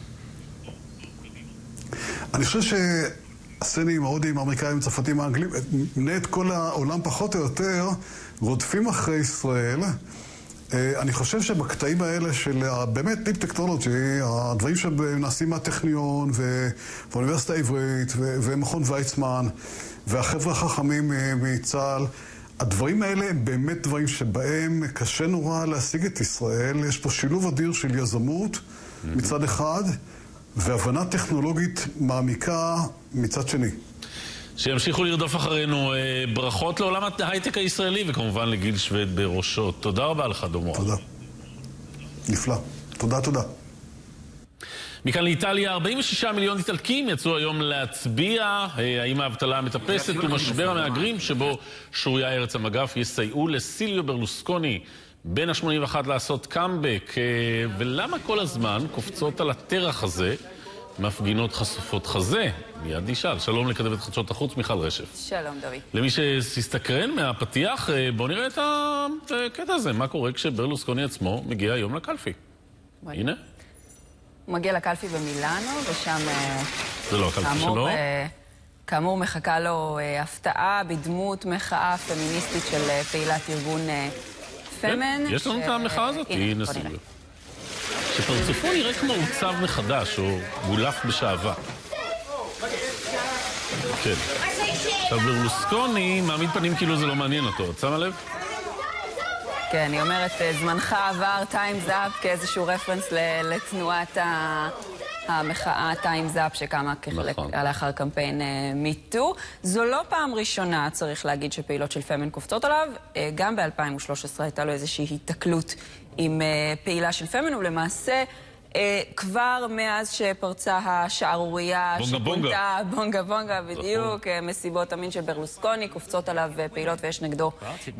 אני חושב שהסינים, ההודים, האמריקאים, הצרפתים, האנגלים, את כל העולם פחות או יותר רודפים אחרי ישראל. אני חושב שבקטעים האלה של באמת דיפ טכנולוגי, הדברים שנעשים מהטכניון והאוניברסיטה העברית ומכון ויצמן והחבר'ה החכמים מצה"ל, הדברים האלה הם באמת דברים שבהם קשה נורא להשיג את ישראל. יש פה שילוב אדיר של יזמות מצד אחד והבנה טכנולוגית מעמיקה מצד שני. שימשיכו לרדוף אחרינו. ברכות לעולם ההייטק הישראלי וכמובן לגיל שוויד בראשו. תודה רבה לך, דומור. תודה. נפלא. תודה. מכאן לאיטליה, 46 מיליון איטלקים יצאו היום להצביע. האם האבטלה המטפסת ומשבר המהגרים שבו שוריה ארץ המגף יסייעו לסיליו ברלוסקוני בן ה-81 לעשות קאמבק. ולמה כל הזמן קופצות על התרח הזה מפגינות חשופות חזה? מיד נשאל. שלום לכתבת חדשות החוץ, מיכל רשף. שלום, דוד. למי שסתקרן מהפתיח, בואו נראה את הקטע הזה. מה קורה כשברלוסקוני עצמו מגיע היום לקלפי? הנה. הוא מגיע לקלפי במילאנו, ושם... זה לא הקלפי שלו. כאמור, מחכה לו הפתעה בדמות מחאה פמיניסטית של פעילת ארגון פמן. יש לנו את המחאה הזאת? הנה סוגר. שפרצופו נראה כמו עוצב מחדש, או גולף בשעבה. כן. עכשיו ברלוסקוני מעמיד פנים כאילו זה לא מעניין אותו. את שמה לב? כן, היא אומרת, זמנך עבר טיימס אפ כאיזשהו רפרנס לתנועת המחאה טיימס אפ שקמה כחלק לאחר קמפיין מיטו. זו לא פעם ראשונה, צריך להגיד, שפעילות של פמן קופצות עליו. גם ב-2013 הייתה לו איזושהי התקלות עם פעילה של פמן, ולמעשה כבר מאז שפרצה השערורייה שפונתה, בונגה, בדיוק, מסיבות המין של ברלוסקוני, קופצות עליו פעילות ויש נגדו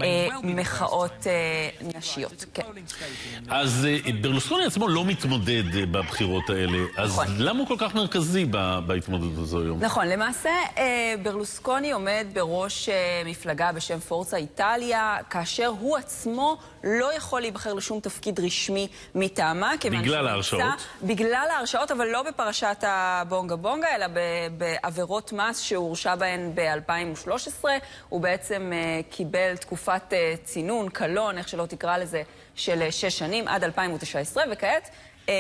מחאות נשיות. אז ברלוסקוני עצמו לא מתמודד בבחירות האלה, אז למה הוא כל כך מרכזי בהתמודדות הזו היום? נכון, למעשה ברלוסקוני עומד בראש מפלגה בשם פורצה איטליה, כאשר הוא עצמו לא יכול להיבחר לשום תפקיד רשמי מטעמה. בגלל ההרשאות? בגלל ההרשאות, אבל לא בפרשת הבונגה, אלא בעבירות מס שהוא הורשע בהן ב-2013. הוא בעצם קיבל תקופת צינון, קלון, איך שלא תקרא לזה, של 6 שנים עד 2019, וכעת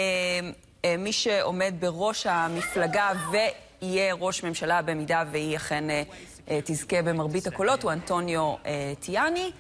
מי שעומד בראש המפלגה ויהיה ראש ממשלה במידה והיא אכן תזכה במרבית הקולות הוא אנטוניו טיאני.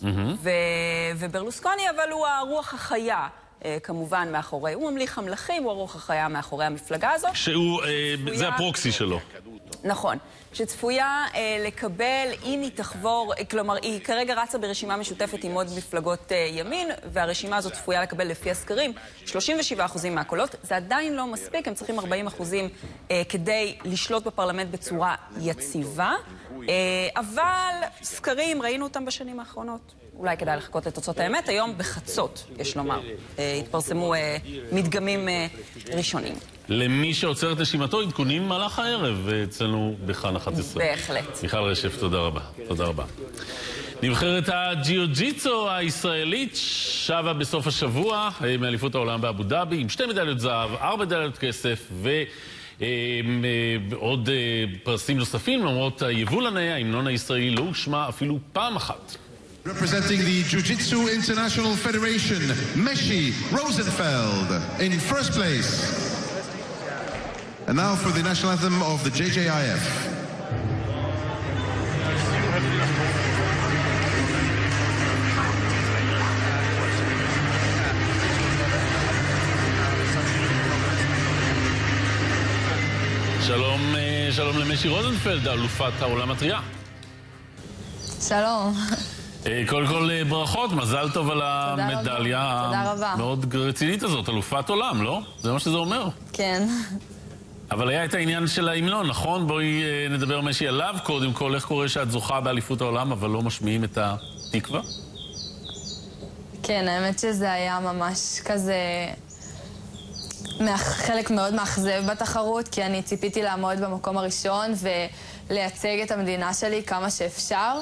וברלוסקוני, אבל הוא הרוח החיה, כמובן, מאחורי. הוא ממליך המלכים, הוא הרוח החיה מאחורי המפלגה הזאת. זה הפרוקסי שלו. נכון. שצפויה לקבל, אם היא תחבור, כלומר, היא כרגע רצה ברשימה משותפת עם עוד מפלגות ימין, והרשימה הזאת צפויה לקבל לפי הסקרים 37% מהקולות. זה עדיין לא מספיק, הם צריכים 40% כדי לשלוט בפרלמנט בצורה יציבה. אבל סקרים, ראינו אותם בשנים האחרונות. אולי כדאי לחכות לתוצאות האמת. היום בחצות, יש לומר, התפרסמו מדגמים ראשונים. למי שעוצר את נשימתו, עדכונים במהלך הערב אצלנו בכאן 11. בהחלט. מיכל רשף, תודה רבה. תודה רבה. נבחרת הג'יו-ג'יטסו הישראלית שבה בסוף השבוע מאליפות העולם באבו דאבי עם 2 מדליות זהב, 4 מדליות כסף ועוד פרסים נוספים, למרות היבול עניה, ההמנון הישראלי לא הושמע אפילו פעם אחת. Representing the Jiu-Jitsu International Federation, Meshi Rosenfeld in first place. And now for the national anthem of the JJIF. שלום למשי רוזנפלד, אלופת העולם הטריה. שלום. קודם כל ברכות, מזל טוב על המדליה המאוד רצינית הזאת, אלופת עולם, לא? זה מה שזה אומר. כן. אבל היה את העניין של ההמנון, נכון? בואי נדבר משי עליו קודם כל. איך קורה שאת זוכה באליפות העולם אבל לא משמיעים את התקווה? כן, האמת שזה היה ממש כזה חלק מאוד מאכזב בתחרות, כי אני ציפיתי לעמוד במקום הראשון ולייצג את המדינה שלי כמה שאפשר.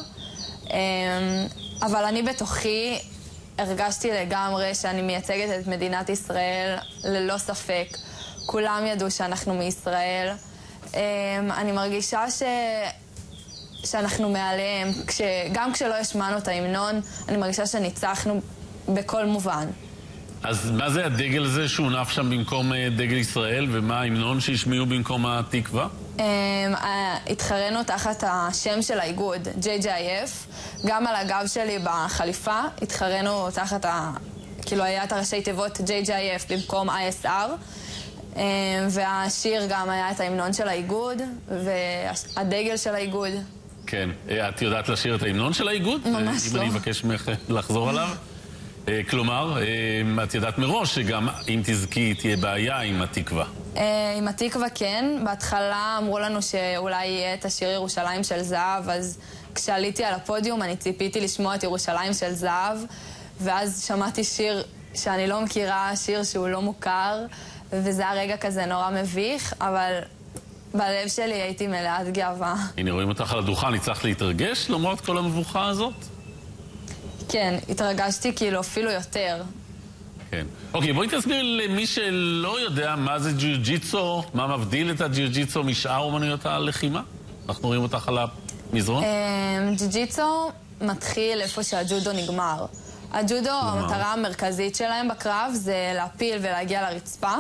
אבל אני בתוכי הרגשתי לגמרי שאני מייצגת את מדינת ישראל ללא ספק. כולם ידעו שאנחנו מישראל. אני מרגישה שאנחנו מעליהם. גם כשלא השמענו את ההמנון, אני מרגישה שניצחנו בכל מובן. אז מה זה הדגל הזה שהונף שם במקום דגל ישראל, ומה ההמנון שהשמיעו במקום התקווה? התחרנו תחת השם של האיגוד, JJIF. גם על הגב שלי בחליפה התחרנו תחת כאילו היה את הראשי תיבות JJIF במקום ISR. והשיר גם היה את ההמנון של האיגוד והדגל של האיגוד. כן. את יודעת לשיר את ההמנון של האיגוד? ממש לא. אם אני מבקש ממך לחזור עליו? כלומר, את יודעת מראש שגם אם תזכי תהיה בעיה עם התקווה. עם התקווה כן. בהתחלה אמרו לנו שאולי יהיה את השיר ירושלים של זהב, אז כשעליתי על הפודיום אני ציפיתי לשמוע את ירושלים של זהב, ואז שמעתי שיר שאני לא מכירה, שיר שהוא לא מוכר, וזה היה רגע כזה נורא מביך, אבל בלב שלי הייתי מלאת גאווה. הנה, רואים אותך על הדוכן, הצלחת להתרגש למרות כל המבוכה הזאת? כן, התרגשתי כאילו אפילו יותר. כן. אוקיי, בואי תסביר למי שלא יודע מה זה ג'יוג'יצו, מה מבדיל את הג'יוג'יצו משאר אומנויות הלחימה? אנחנו רואים אותך על המזרון. ג'יוג'יצו מתחיל איפה שהג'ודו נגמר. הג'ודו, המטרה המרכזית שלהם בקרב זה להפיל ולהגיע לרצפה.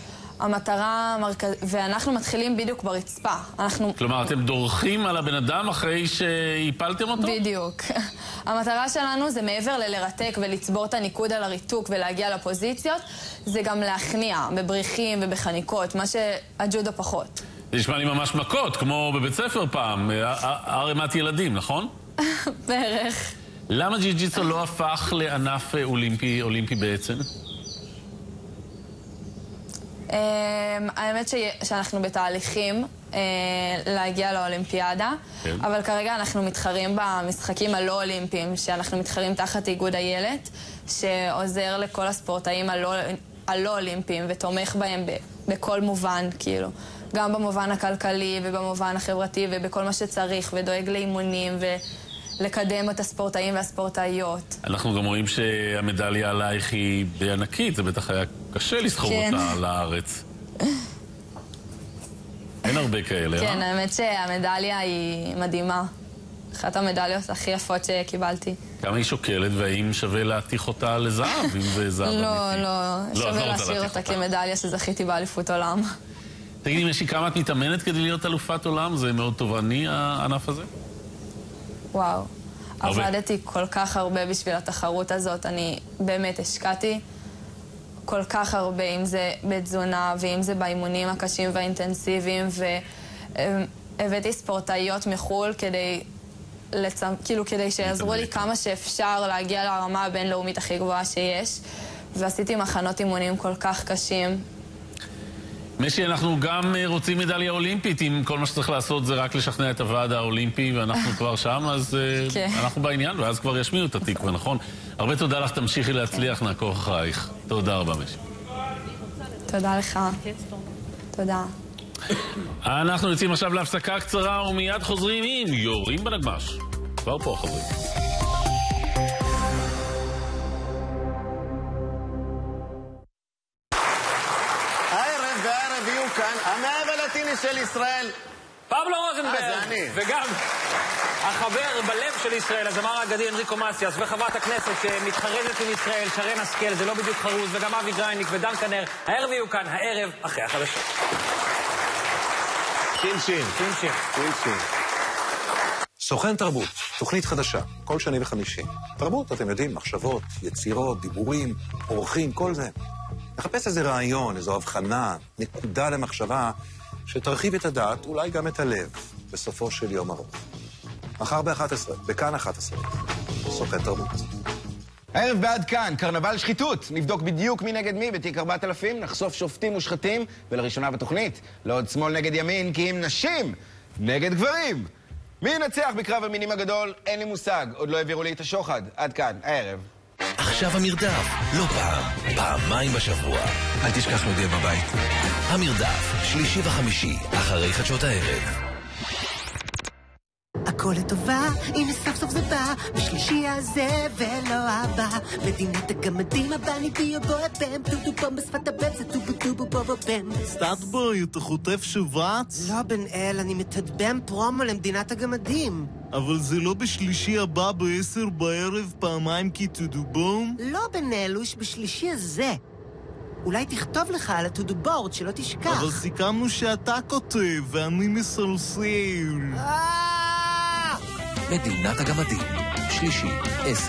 ואנחנו מתחילים בדיוק ברצפה. כלומר, אתם דורכים על הבן אדם אחרי שהפלתם אותו? בדיוק. המטרה שלנו זה מעבר ללרתק ולצבור את הניקוד על הריתוק ולהגיע לפוזיציות, זה גם להכניע בבריחים ובחניקות, מה שהג'ודו פחות. זה נשמע לי ממש מכות, כמו בבית ספר פעם, ערימת ילדים, נכון? בערך. למה ג'יוג'יצו לא הפך לענף אולימפי בעצם? האמת שאנחנו בתהליכים להגיע לאולימפיאדה, אבל כרגע אנחנו מתחרים במשחקים הלא אולימפיים, שאנחנו מתחרים תחת איגוד איילת, שעוזר לכל הספורטאים הלא אולימפיים ותומך בהם בכל מובן, כאילו. גם במובן הכלכלי ובמובן החברתי ובכל מה שצריך, ודואג לאימונים ולקדם את הספורטאים והספורטאיות. אנחנו גם רואים שהמדליה עלייך היא בענקית, זה בטח היה קשה לסחוב אותה לארץ. אין הרבה כאלה, כן, האמת שהמדליה היא מדהימה. אחת המדליות הכי יפות שקיבלתי. כמה היא שוקלת, והאם שווה להתיך אותה לזהב, אם זה זהב אמיתי? לא, שווה להשאיר אותה כמדליה שזכיתי באליפות עולם. תגידי, משי, כמה את מתאמנת כדי להיות אלופת עולם? זה מאוד תובעני, הענף הזה? וואו. עבדתי כל כך הרבה בשביל התחרות הזאת. אני באמת השקעתי כל כך הרבה, אם זה בתזונה ואם זה באימונים הקשים והאינטנסיביים, והבאתי ספורטאיות מחול כדי שיעזרו לי כמה שאפשר להגיע לרמה הבינלאומית הכי גבוהה שיש, ועשיתי מחנות אימונים כל כך קשים. משי, אנחנו גם רוצים מדליה אולימפית, אם כל מה שצריך לעשות זה רק לשכנע את הוועד האולימפי, ואנחנו כבר שם, אז אנחנו בעניין, ואז כבר ישמיעו את התקווה, נכון? הרבה תודה לך, תמשיכי להצליח, נעקוב אחרייך. תודה רבה, משי. תודה לך. תודה. אנחנו יוצאים עכשיו להפסקה קצרה, ומיד חוזרים עם יורים בנגמש. כבר פה, חברים. המאהב הלטיני של ישראל, פבלו רוזנברג, וגם החבר בלב של ישראל, הזמר האגדי אנריקו מסיאס, וחברת הכנסת שמתחרזת עם ישראל, שרן השכל, זה לא בדיוק חרוז, וגם אבי גרייניק ודן כנר, הערב יהיו כאן, הערב אחרי החדשות. שין. סוכן תרבות, תוכנית חדשה, כל שני וחמישי. תרבות, אתם יודעים, מחשבות, יצירות, דיבורים, אורחים, כל זה. נחפש איזה רעיון, איזו הבחנה, נקודה למחשבה, שתרחיב את הדעת, אולי גם את הלב, בסופו של יום ארוך. מחר ב-11, בכאן 11, סוכן תרבות. הערב בעד כאן, קרנבל שחיתות. נבדוק בדיוק מי נגד מי בתיק 4000, נחשוף שופטים מושחתים, ולראשונה בתוכנית, לא עוד שמאל נגד ימין, כי אם נשים נגד גברים. מי ינצח בקרב המינים הגדול? אין לי מושג, עוד לא העבירו לי את השוחד. עד כאן, הערב. עכשיו המרדף, לא פעם, פעמיים בשבוע. אל תשכח להודיע בבית. המרדף, שלישי וחמישי, אחרי חדשות הערב. הכל לטובה, הנה סוף סוף זה בא, בשלישי הזה ולא הבא. מדינת הגמדים הבני ביו בוהבם, טובו בום בשפת הבן זה טובו טובו בובו בם. סטאטבוי, אתה חוטף שבץ? לא בן אל, אני מתדבם פרומו למדינת הגמדים. אבל זה לא בשלישי הבא ב10 בערב פעמיים כי טודו בום? לא בן אל, הוא בשלישי הזה. אולי תכתוב לך על הטודו בורד שלא תשכח. אבל סיכמנו שאתה כותב ואני מסלסל. מדינת הגמדים, שלישי, 10.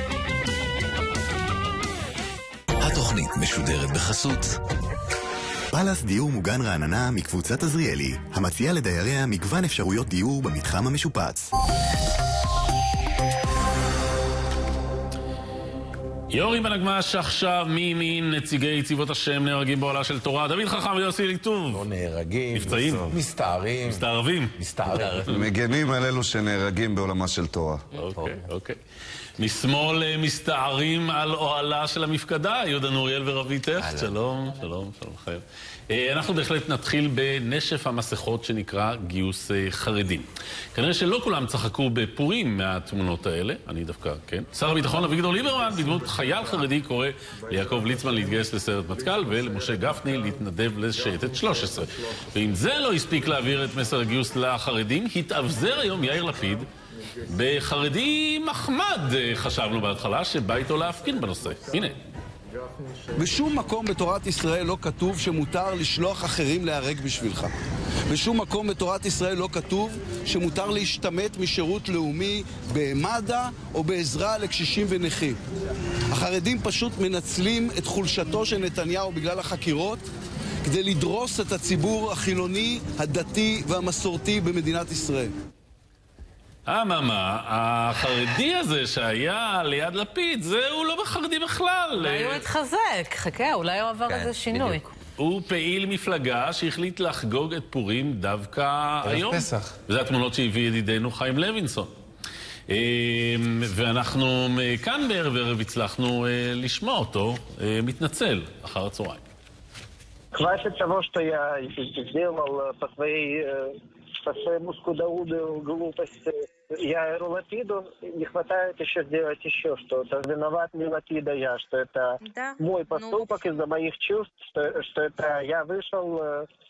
התוכנית משודרת בחסות פלאס דיור מוגן רעננה מקבוצת עזריאלי, המציעה לדייריה מגוון אפשרויות דיור במתחם המשופץ. יורי בנגמש עכשיו נציגי צבאות השם נהרגים בעולה של תורה. דוד חכם ויוסי ליטוב. לא נהרגים. נפצעים. מסתערים. מסתערבים. מגנים על אלו שנהרגים בעולמה של תורה. אוקיי. משמאל מסתערים על אוהלה של המפקדה, יהודה נוריאל ורבי טכט. שלום חייב. אנחנו בהחלט נתחיל בנשף המסכות שנקרא גיוס חרדים. כנראה שלא כולם צחקו בפורים מהתמונות האלה, אני דווקא, כן. שר הביטחון אביגדור ליברמן בדמות חייל חרדי קורא ליעקב ליצמן להתגייס לסיירת מטכ"ל ולמשה גפני להתנדב לשייטת 13. ואם זה לא הספיק להעביר את מסר הגיוס לחרדים, התאבזר היום יאיר לפיד בחרדי מחמד, חשבנו בהתחלה, שבא איתו להפגין בנושא. הנה. בשום מקום בתורת ישראל לא כתוב שמותר לשלוח אחרים להיהרג בשבילך. בשום מקום בתורת ישראל לא כתוב שמותר להשתמט משירות לאומי במד"א או בעזרה לקשישים ונכים. החרדים פשוט מנצלים את חולשתו של נתניהו בגלל החקירות כדי לדרוס את הציבור החילוני, הדתי והמסורתי במדינת ישראל. החרדי הזה שהיה ליד לפיד, הוא לא בחרדי בכלל. אולי הוא התחזק, חכה, אולי הוא עבר איזה שינוי. הוא פעיל מפלגה שהחליט לחגוג את פורים דווקא היום. פסח. וזה התמונות שהביא ידידנו חיים לוינסון. ואנחנו כאן בערב הצלחנו לשמוע אותו מתנצל אחר הצהריים. Хватит того, что я сделал по своему скудоуду глупости Яиру Лапиду, не хватает еще сделать еще что-то. Виноват не Лапида я, что это мой поступок из-за моих чувств, что это я вышел,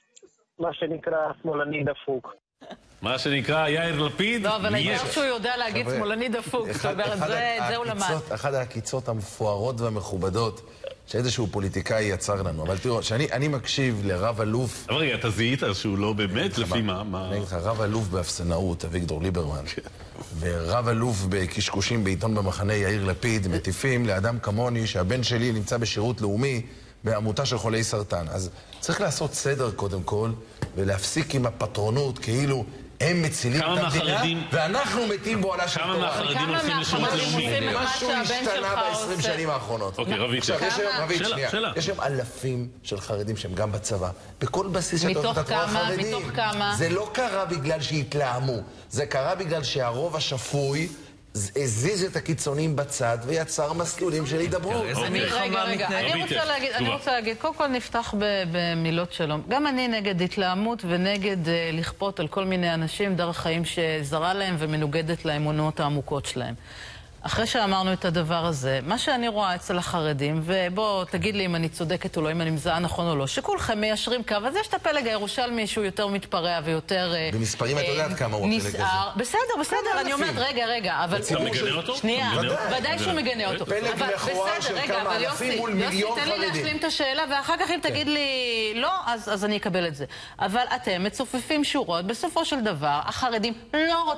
מה שנקרא, שמאלני דפוק. מה שנקרא יאיר לפיד, לא, אבל העיקר שהוא יודע להגיד שמאלני דפוק, זאת אומרת, זה הוא למד. אחת העקיצות המפוארות והמכובדות שאיזשהו פוליטיקאי יצר לנו. אבל תראו, שאני מקשיב לרב אלוף... אבל רגע, אתה זיהית שהוא לא באמת, לפי מה? אני אגיד לך, רב אלוף באפסנאות, אביגדור ליברמן, ורב אלוף בקשקושים בעיתון במחנה יאיר לפיד, מטיפים לאדם כמוני שהבן שלי נמצא בשירות לאומי בעמותה של חולי סרטן. אז צריך לעשות סדר קודם כל, ולהפסיק עם הפטרונות, כאילו הם מצילים את המדינה, ואנחנו מתים בו על השלטון. כמה מהחרדים הולכים לשירות לאומי? משהו השתנה ב-20 שנים האחרונות. אוקיי, רבית. רבית, שנייה. יש שם אלפים של חרדים שהם גם בצבא. בכל בסיס שאתה רואה חרדים. מתוך כמה? זה לא קרה בגלל שהתלהמו. זה קרה בגלל שהרוב השפוי הזיז את הקיצונים בצד ויצר מסלולים של הידברות. רגע, אני רוצה להגיד, קודם כל נפתח במילות שלום. גם אני נגד התלהמות ונגד לכפות על כל מיני אנשים דרך חיים שזרה להם ומנוגדת לאמונות העמוקות שלהם. אחרי שאמרנו את הדבר הזה, מה שאני רואה אצל החרדים, ובוא תגיד לי אם אני צודקת או לא, אם אני מזהה נכון או לא, שכולכם מיישרים קו, אז יש את הפלג הירושלמי שהוא יותר מתפרע ויותר במספרים את יודעת כמה הוא הפלג הזה. בסדר, אני אומרת, רגע, אבל... אתה מגנה אותו? שנייה, ודאי שהוא מגנה אותו. פלג מכוער של כמה אלפים מול מיליון חרדים. תן לי להשלים את השאלה, ואחר כך אם תגיד לי לא, אז אני אקבל את זה. אבל אתם מצופפים שורות, בסופו של דבר, החרדים לא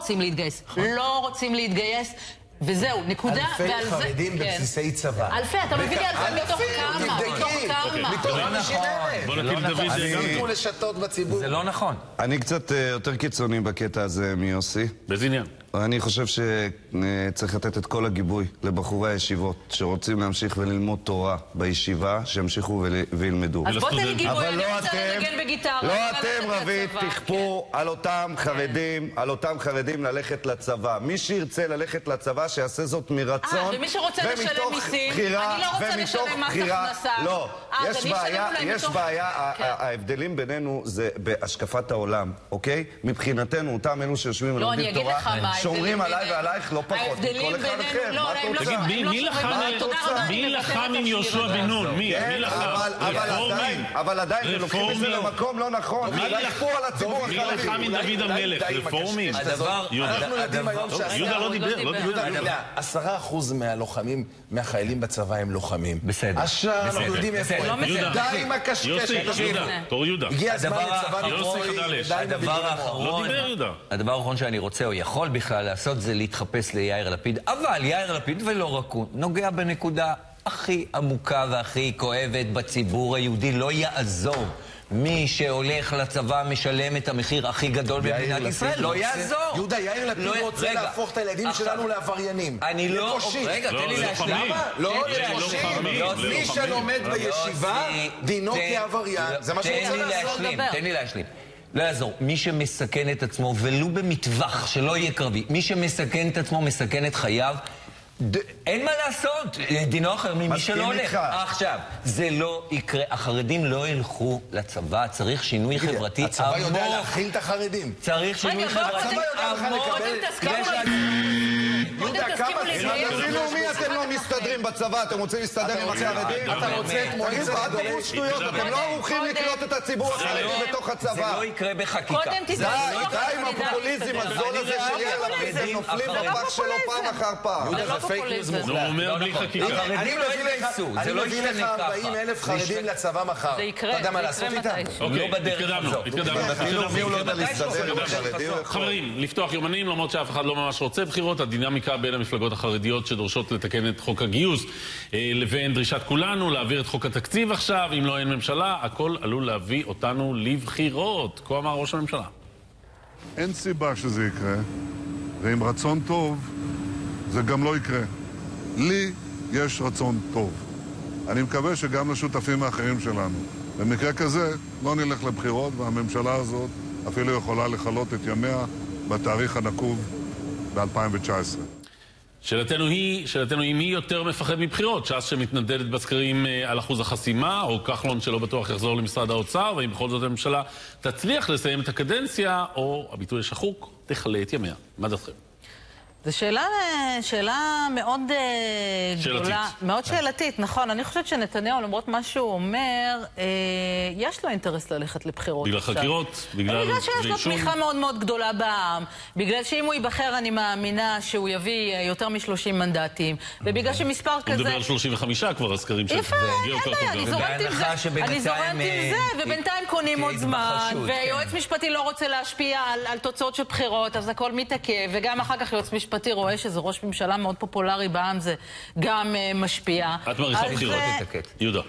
רוצים להתגייס, וזהו, נקודה, אלפי חרדים בבסיסי צבא. אלפי, אתה מביא לי אלפי מתוך כמה? מתוך 50,000. בוא נקים דוד גם תנו לשתות בציבור. זה לא נכון. אני קצת יותר קיצוני בקטע הזה מיוסי. באיזה עניין? אני חושב שצריך לתת את כל הגיבוי לבחורי הישיבות שרוצים להמשיך וללמוד תורה בישיבה, שימשיכו וילמדו. אז בוא תן לי גיבוי, אבל אני רוצה לנגן בגיטרה. לא אתם, רבית, תכפו על אותם חרדים ללכת לצבא. מי שירצה ללכת לצבא שיעשה זאת מרצון ומי שרוצה לשלם מיסים, אני לא רוצה לשלם מס הכנסה. לא, יש בעיה, ההבדלים בינינו זה בהשקפת העולם, אוקיי? מבחינתנו, אותם אלו שיושבים ולומדים תורה, שומרים עליי ועלייך לא פחות, כל אחד אחר. מה אתה רוצה? תגיד, מי לחם עם יהושע בן נון? מי לחם? אבל עדיין, הם לוקחים את זה למקום לא נכון. מי לחם עם דוד המלך? רפורמים? יהודה לא דיבר. 10% מהלוחמים, מהחיילים בצבא הם לוחמים. בסדר. עכשיו אנחנו יודעים איפה הם. די עם הקשקש. תור יהודה. הגיע הזמן לצבא הדבר האחרון שאני רוצה או יכול בכלל לעשות זה להתחפש ליאיר לפיד, אבל יאיר לפיד ולא רק הוא נוגע בנקודה הכי עמוקה והכי כואבת בציבור היהודי. לא יעזור. מי שהולך לצבא משלם את המחיר הכי גדול במדינת ישראל. לא יעזור. יהודה, יאיר לפיד רוצה להפוך את הילדים שלנו לעבריינים. אני לא... רגע, תן לי להשלים. למה? לא לפושעים. מי שלומד בישיבה, דינו כעבריין. זה מה שרוצה לעשות. תן לי להשלים. לא יעזור. מי שמסכן את עצמו, ולו במטווח שלא יהיה קרבי, מי שמסכן את עצמו, מסכן את חייו, אין מה לעשות, דינו אחר ממי שלא הולך. עכשיו, זה לא יקרה, החרדים לא ילכו לצבא, צריך שינוי חברתי עמוק. הצבא יודע להכיל את החרדים. צריך שינוי חברתי עמוק. יהודה, כמה אפילו מי אתם לא מסתדרים בצבא? אתם רוצים להסתדר עם החרדים? אתה רוצה את מועצת גדולי שטויות, אתם לא ערוכים לקלוט את הציבור החרדי בתוך הצבא. זה לא יקרה בחקיקה. די עם הפופוליזם הזול הזה של יאיר לפיד, הם נופלים בפח שלו פעם אחר פעם. הוא אומר בלי חקיקה. אני מביא לך 40,000 חרדים לצבא מחר. זה יקרה, אתה יודע מה לעשות איתם? לא בדרך הזאת. חברים, לפתוח יומנים, למרות שאף אחד לא ממש רוצה בחירות, הדינמיקה בין המפלגות החרדיות שדורשות לתקן את חוק הגיוס לבין דרישת כולנו להעביר את חוק התקציב עכשיו, אם לא אין ממשלה, הכל עלול להביא אותנו לבחירות, כה אמר ראש הממשלה. אין סיבה שזה יקרה, ועם רצון טוב זה גם לא יקרה. לי יש רצון טוב. אני מקווה שגם לשותפים האחרים שלנו. במקרה כזה לא נלך לבחירות, והממשלה הזאת אפילו יכולה לחלות את ימיה בתאריך הנקוב ב-2019. שאלתנו היא מי יותר מפחד מבחירות? ש"ס שמתנדדת בסקרים על אחוז החסימה, או כחלון שלא בטוח יחזור למשרד האוצר, והאם בכל זאת הממשלה תצליח לסיים את הקדנציה, או הביטוי השחוק תכלה את ימיה. מה דעתכם? זו שאלה מאוד גדולה, מאוד שאלתית, נכון. אני חושבת שנתניהו, למרות מה שהוא אומר, יש לו אינטרס ללכת לבחירות. בגלל חקירות? בגלל שיש לו תמיכה מאוד מאוד גדולה בעם, בגלל שאם הוא ייבחר אני מאמינה שהוא יביא יותר מ-30 מנדטים, ובגלל שמספר כזה... הוא מדבר על 35 כבר, הסקרים של... יפה, אני זורמת עם זה, ובינתיים קונים עוד זמן, ויועץ משפטי לא רוצה להשפיע על תוצאות של בחירות, אז הכל מתעכב, וגם אחר כך יועץ משפטי רואה שזה ראש ממשלה מאוד פופולרי בעם, זה גם משפיע. את מעריכה בחירות את הקט. יהודה.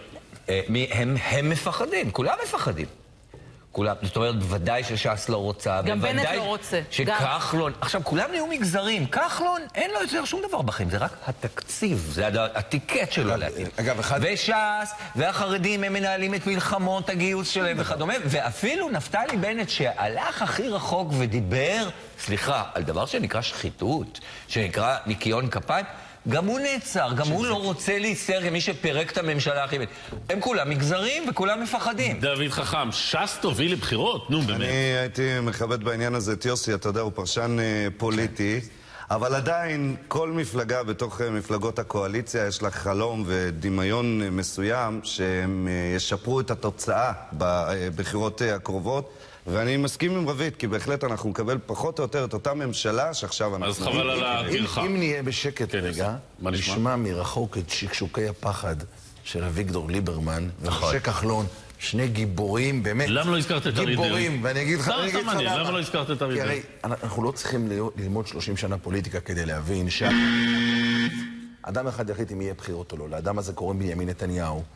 הם מפחדים, כולם מפחדים. כולם, זאת אומרת, בוודאי שש"ס לא רוצה. גם בנט לא רוצה. שכחלון, עכשיו, כולם נהיו מגזרים. כחלון, אין לו יותר שום דבר בחיים, זה רק התקציב, זה הטיקט שלו להתאים. וש"ס והחרדים הם מנהלים את מלחמות הגיוס שלהם וכדומה, ואפילו נפתלי בנט שהלך הכי רחוק ודיבר, סליחה, על דבר שנקרא שחיתות, שנקרא ניקיון כפיים, גם הוא נעצר, גם הוא לא רוצה להצטער כמי שפרק את הממשלה הכי... הם כולם מגזרים וכולם מפחדים. דוד חכם, ש"ס תוביל לבחירות? נו, באמת. אני הייתי מכבד בעניין הזה את יוסי, אתה יודע, הוא פרשן פוליטי, אבל עדיין כל מפלגה בתוך מפלגות הקואליציה יש לה חלום ודמיון מסוים שהם ישפרו את התוצאה בבחירות הקרובות. ואני מסכים עם רבית, כי בהחלט אנחנו נקבל פחות או יותר את אותה ממשלה שעכשיו אנחנו... אז חבל על הגרחה. אם נהיה בשקט רגע, נשמע מרחוק את שקשוקי הפחד של אביגדור ליברמן ומשה כחלון, שני גיבורים, באמת. למה לא הזכרת את אריה דרעי? גיבורים, ואני אגיד לך למה. למה לא הזכרת את אריה דרעי? כי הרי אנחנו לא צריכים ללמוד 30 שנה פוליטיקה כדי להבין אדם אחד יחליט אם יהיה בחירות או לא. לאדם הזה קוראים בנימין נתניהו.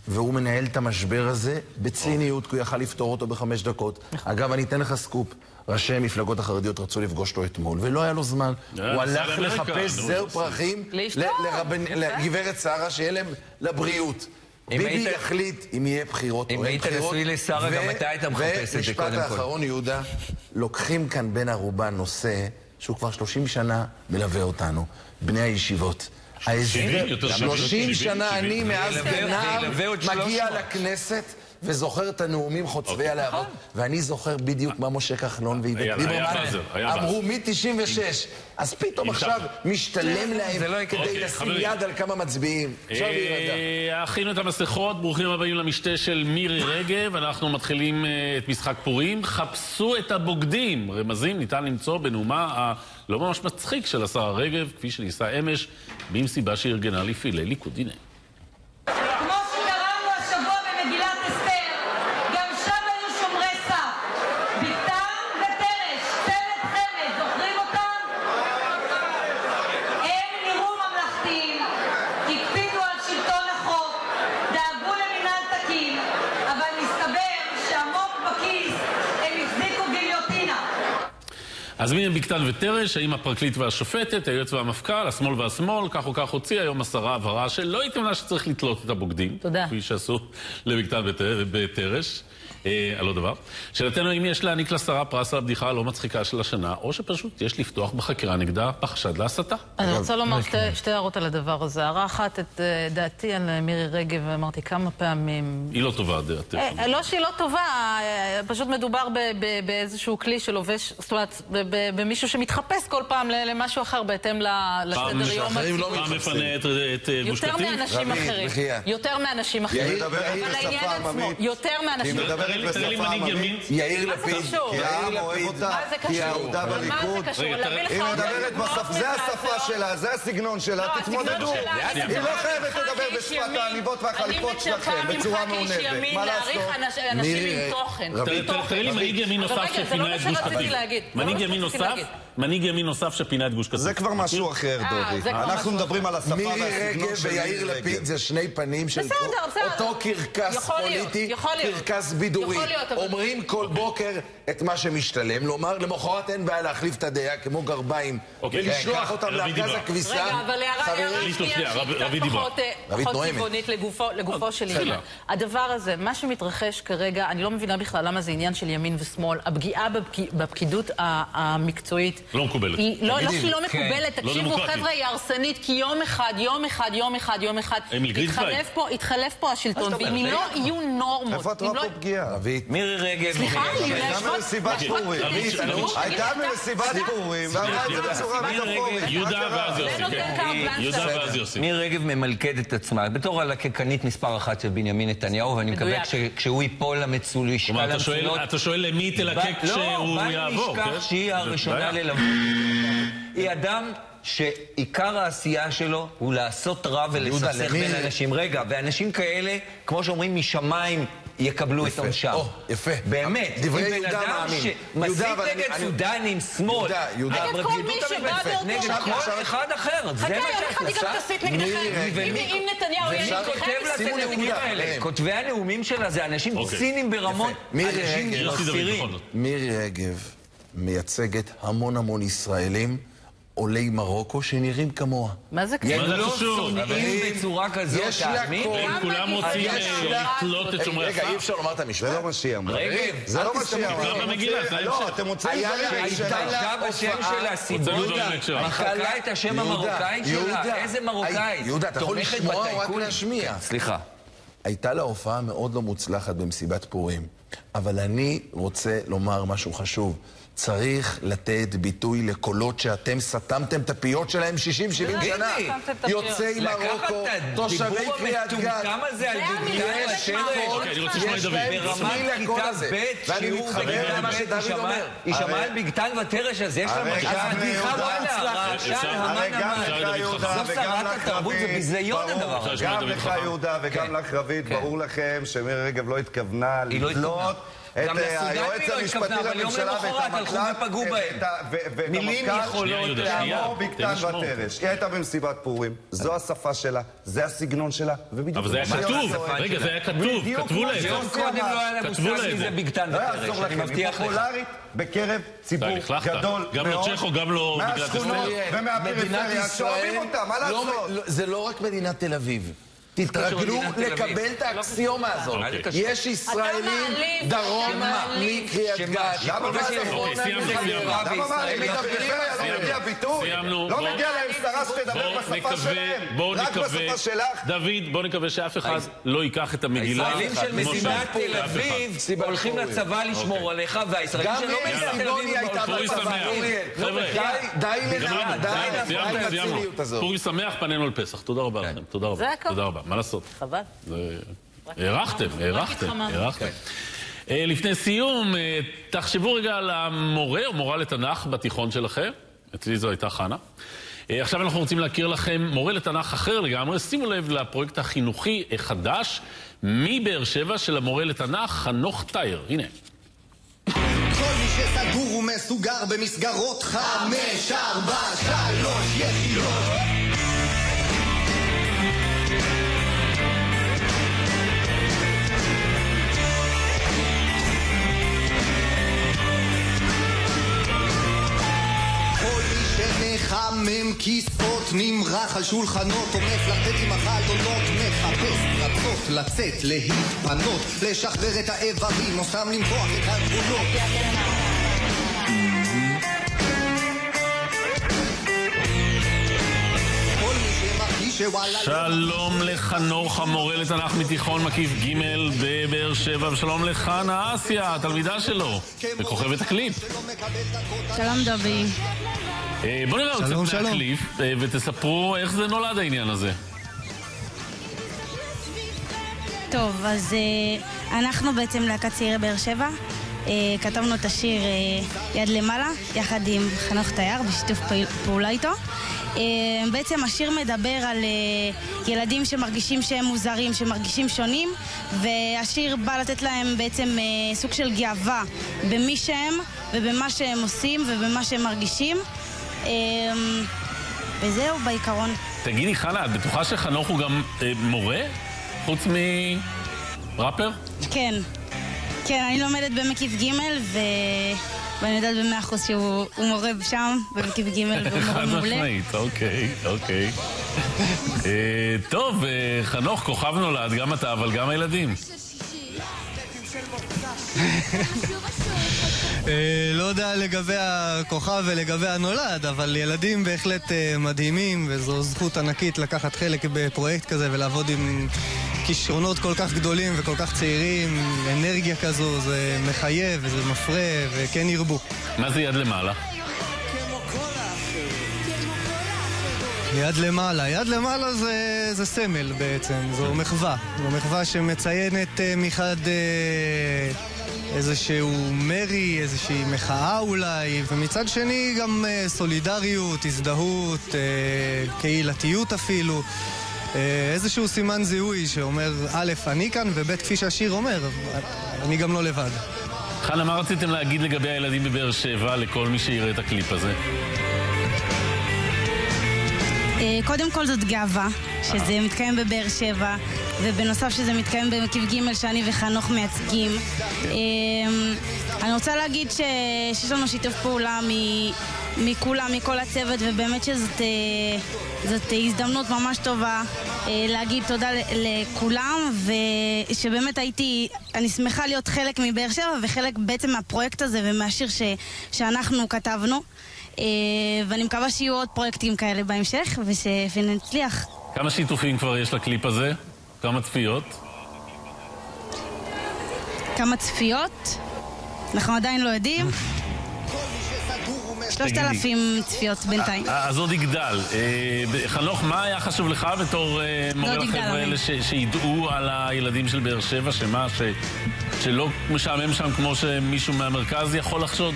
והוא מנהל את המשבר הזה בציניות, כי הוא יכל לפתור אותו ב5 דקות. אגב, אני אתן לך סקופ. ראשי המפלגות החרדיות רצו לפגוש אותו אתמול, ולא היה לו זמן. הוא הלך לחפש זר פרחים לגברת שרה, שיהיה להם לבריאות. ביבי יחליט אם יהיה בחירות או אין בחירות. אם היית נשוי לשרה, גם אתה היית מחפש את זה קודם כל. ומשפט האחרון, יהודה, לוקחים כאן בין ערובה נושא שהוא כבר 30 שנה מלווה אותנו, בני הישיבות. 30 שנה אני מאז כנער מגיע לכנסת וזוכר את הנאומים חוצבי הלהבות, ואני זוכר בדיוק מה משה כחלון ואיווט ליברמן אמרו מ-96, אז פתאום עכשיו משתלם להם כדי לשים יד על כמה מצביעים. עכשיו להירגע. הכינו את המסכות, ברוכים הבאים למשתה של מירי רגב. אנחנו מתחילים את משחק פורים. חפשו את הבוגדים. רמזים ניתן למצוא בנאומה הלא ממש מצחיק של השרה רגב, כפי שניסה אמש במסיבה שארגנה לפעילי ליכוד. הנה. אז מי הם בקתן ותרש, האם הפרקליט והשופטת, היועץ והמפכ"ל, השמאל והשמאל, כך או כך הוציא היום השרה הבהרה שלא התכוונה שצריך לתלות את הבוגדים. תודה. כפי שעשו לבקתן ותרש, על עוד דבר. שאלתנו, אם יש להעניק לשרה פרס על הבדיחה הלא מצחיקה של השנה, או שפשוט יש לפתוח בחקירה נגדה בחשד להסתה. אני רוצה לומר שתי הערות על הדבר הזה. הערה אחת את דעתי על מירי רגב, ואמרתי כמה פעמים... היא לא טובה, דעתי. לא שהיא לא טובה, פשוט מדובר באיזשהו כלי שלובש, זאת אומרת, במישהו שמתחפש כל פעם למשהו אחר בהתאם לסדר יום הציבור. פעם מפנה את גוש קטיף? יותר מאנשים אחרים. יותר מאנשים אחרים. אבל העניין עצמו, יותר מאנשים אחרים. תראה לי מנהיג ימין. יאיר לפיד. כי העם אוהב אותה, כי העובדה בליכוד. היא מדברת בשפה, זה השפה שלה, זה הסגנון שלה, תתמודדו. היא לא חייבת לדבר בשפת העניבות והחליפות שלכם, בצורה מעונבת. מה לעשות? אנשים עם תוכן. תראה לי מנהיג ימין נוסף שפינה את גוש קטיף. מנהיג ימין נוסף שפינה את גוש קטיף. זה כבר משהו אחר, דודי. אנחנו מדברים על השפה והסגנון מירי רגב ויאיר לפיד זה שני פנים של אותו קרקס פוליטי, קרקס בידורי. אומרים כל בוקר את מה שמשתלם, לומר למחרת אין בעיה להחליף את הדעה כמו גרביים ולשלוח אותם לארגז הכביסה. רגע, אבל הערה שנייה פחות צבעונית לגופו של עניין. הדבר הזה, מה שמתרחש כרגע, אני לא מבינה בכלל למה זה עניין של ימין ושמאל. הפגיעה בפקידות המקצועית לא מקובלת. לא שהיא לא מקובלת, תקשיבו חבר'ה, היא הרסנית, כי יום אחד יתחלף פה השלטון, ואם לא יהיו נורמות. איפה את רואה פה פגיעה? מירי רגב. סליחה, הייתה מסיבת פורים. הייתה מסיבת פורים, ואמרה את זה בצורה מטאפורית. יהודה ואז יוסי. מירי רגב ממלכד את עצמה, בתור הלקקנית מספר אחת של בנימין נתניהו, ואני מקווה כשהוא ייפול למצולות... אתה שואל למי תלקק כשהוא יעבור, לא, בל נשכח שהיא הראשונה ללמוד. היא אדם שעיקר העשייה שלו הוא לעשות רע ולסכסך בין אנשים. רגע, ואנשים כאלה, כמו שאומרים, משמיים יקבלו את עונשם. יפה. באמת. דברי בן יהודה אדם מאמין. שמסית נגד סודנים, שמאל. יהודה. נגד כל מי שבא נגד כל אחד אחר. חכה, יום אחד היא גם תסית נגדכם. אם נתניהו יהיה נגדכם, כותב לה את הנאומים האלה. כותבי הנאומים שלה זה אנשים ציניים ברמות. אנשים מחסירים. מירי רגב מייצגת המון ישראלים עולי מרוקו שנראים כמוה. מה זה קשור? הם לא שונאים בצורה כזאת, תאמין? כולם רוצים לתלות את שומרי הסף. רגע, אי אפשר לומר את המשפט. זה לא מה שהיא אמרה. רגב, זה לא מה שהיא אמרה. לא, אתם רוצים... השתמשה בשם של הסיבוב, מחקה את השם המרוקאי שלה. איזה מרוקאי? יהודה, אתה יכול לשמוע או רק להשמיע? סליחה. הייתה לה הופעה מאוד לא מוצלחת במסיבת פורים, אבל אני רוצה לומר משהו חשוב. צריך לתת ביטוי לקולות שאתם סתמתם את הפיות שלהם 60-70 שנה. יוצאי מרוקו, תושבי קריית גת. כמה זה על בגתן ותרש? ברמת כיתה ב' שיעור בגתן ותרש. היא שמעה על בגתן ותרש, אז יש לה משל. רעשן המנמן. זו שרת התרבות, זה ביזיון הדבר הזה. גם לך יהודה וגם לך רבית, ברור לכם שמירי רגב לא התכוונה לתלות גם לסודנים היא לא התכוונה, אבל יום למחרת הלכו ופגעו בהם. מילים יכולות לעמור בקטן ותרש. היא הייתה במסיבת פורים, זו השפה שלה, זה הסגנון שלה, ובדיוק... אבל זה היה כתוב, רגע, זה היה כתוב, כתבו להם. יום קודם לא היה להם מושג אם זה בקטן ותרש, אני מבטיח לך. פופולרית בקרב ציבור גדול מאוד. גם לא צ'כו, גם לא מגילת מהשכונות ומהפריפריה, שאוהבים אותם, מה לעשות? זה לא רק מדינת תל אביב. תתרגלו לקבל את האקסיומה הזאת. יש ישראלים דרומה מקריית גת. למה לא מגיע להם שרה שתדבר בשפה שלהם, רק בשפה שלך. דוד, בוא נקווה שאף אחד לא ייקח את המגילה. הישראלים של מסיבת תל אביב הולכים לצבא לשמור עליך, והישראלים של לא מסיבת תל אביב די לציניות הזאת. פורים שמח, פנינו על פסח. תודה רבה לכם. תודה רבה. תודה רבה. מה לעשות? חבל. הערכתם. לפני סיום, תחשבו רגע על המורה או מורה לתנ"ך בתיכון שלכם. אצלי זו הייתה חנה. עכשיו אנחנו רוצים להכיר לכם מורה לתנ"ך אחר לגמרי. שימו לב לפרויקט החינוכי החדש מבאר שבע של המורה לתנ"ך חנוך תאיר. הנה. כל מי שסגור ומסוגר במסגרות 5, 4, 3 יחידות. מחמם כיסאות, נמרח על שולחנות, עומף לתת עם החלונות, מחפש רצות לצאת, להתפנות, לשחרר את האיברים, או סתם למתוח את הגבולות. שלום לחנוך, המורה לתנ"ך מתיכון מקיף ג' בבאר שבע, ושלום לחנה אסיה, התלמידה שלו, בכוכבת הקליפ. שלום דובי. בואו נראה קצת מהקליפ ותספרו איך זה נולד העניין הזה. טוב, אז אנחנו בעצם להקת צעירי באר שבע. כתבנו את השיר יד למעלה יחד עם חנוך תאיר בשיתוף פעולה איתו. בעצם השיר מדבר על ילדים שמרגישים שהם מוזרים, שמרגישים שונים, והשיר בא לתת להם בעצם סוג של גאווה במי שהם ובמה שהם עושים ובמה שהם מרגישים. וזהו בעיקרון. תגידי חנה, את בטוחה שחנוך הוא גם מורה? חוץ מראפר? כן. כן, אני לומדת במקיף ג' ואני יודעת ב100% שהוא מורה שם במקיף ג' והוא מורה מעולה. חד משמעית, אוקיי. טוב, חנוך, כוכב נולד, גם אתה, אבל גם הילדים. לא יודע לגבי הכוכב ולגבי הנולד, אבל ילדים בהחלט מדהימים, וזו זכות ענקית לקחת חלק בפרויקט כזה ולעבוד עם כישרונות כל כך גדולים וכל כך צעירים, אנרגיה כזו, זה מחייב וזה מפרה וכן ירבו. מה זה יד למעלה? יד למעלה. יד למעלה זה סמל בעצם, זו מחווה. זו מחווה שמציינת מחד איזשהו מרי, איזושהי מחאה אולי, ומצד שני גם סולידריות, הזדהות, קהילתיות אפילו. איזשהו סימן זיהוי שאומר א', אני כאן, וב', כפי שהשיר אומר, אני גם לא לבד. חנה, מה רציתם להגיד לגבי הילדים בבאר שבע לכל מי שיראה את הקליפ הזה? קודם כל זאת גאווה, שזה מתקיים בבאר שבע, ובנוסף שזה מתקיים במקיף ג' שאני וחנוך מייצגים. אני רוצה להגיד שיש לנו שיתוף פעולה מכולם, מכל הצוות, ובאמת שזאת הזדמנות ממש טובה להגיד תודה לכולם, ושבאמת אני שמחה להיות חלק מבאר שבע וחלק בעצם מהפרויקט הזה ומהשיר שאנחנו כתבנו. ואני מקווה שיהיו עוד פרויקטים כאלה בהמשך ונצליח. כמה שיתופים כבר יש לקליפ הזה? כמה צפיות? כמה צפיות? אנחנו עדיין לא יודעים. 3,000 צפיות בינתיים. אז עוד יגדל. חנוך, מה היה חשוב לך בתור מורה לחבר'ה האלה שידעו על הילדים של באר שבע? שלא משעמם שם כמו שמישהו מהמרכז יכול לחשוד?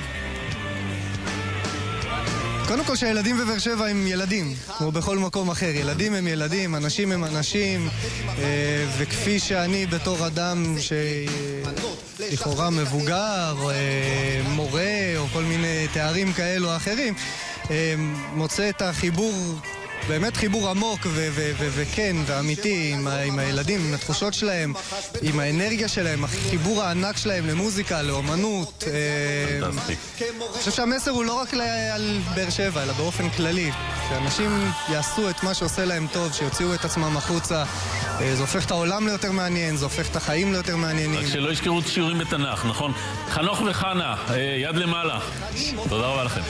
קודם כל שהילדים בבאר שבע הם ילדים, כמו בכל מקום אחר. ילדים הם ילדים, אנשים הם אנשים, וכפי שאני בתור אדם לכאורה מבוגר, מורה או כל מיני תארים כאלו או אחרים, מוצא את החיבור, באמת חיבור עמוק וכן ואמיתי עם הילדים, עם התחושות שלהם, עם האנרגיה שלהם, החיבור הענק שלהם למוזיקה, לאומנות. אני חושב שהמסר הוא לא רק על באר שבע, אלא באופן כללי. שאנשים יעשו את מה שעושה להם טוב, שיוציאו את עצמם החוצה. זה הופך את העולם ליותר מעניין, זה הופך את החיים ליותר מעניינים. רק שלא יזכרו שיעורים בתנ"ך, נכון? חנוך וחנה, יד למעלה. תודה רבה לכם.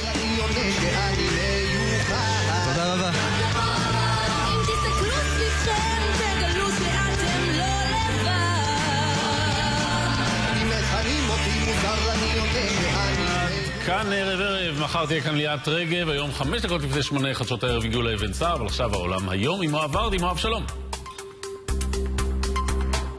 תודה רבה. כאן ערב, מחר תהיה כאן ליאת רגב, היום 5 דקות לפני 8 חדשות הערב הגיעו לאבן סער, אבל עכשיו העולם היום עם מואב ורדי, מואב שלום.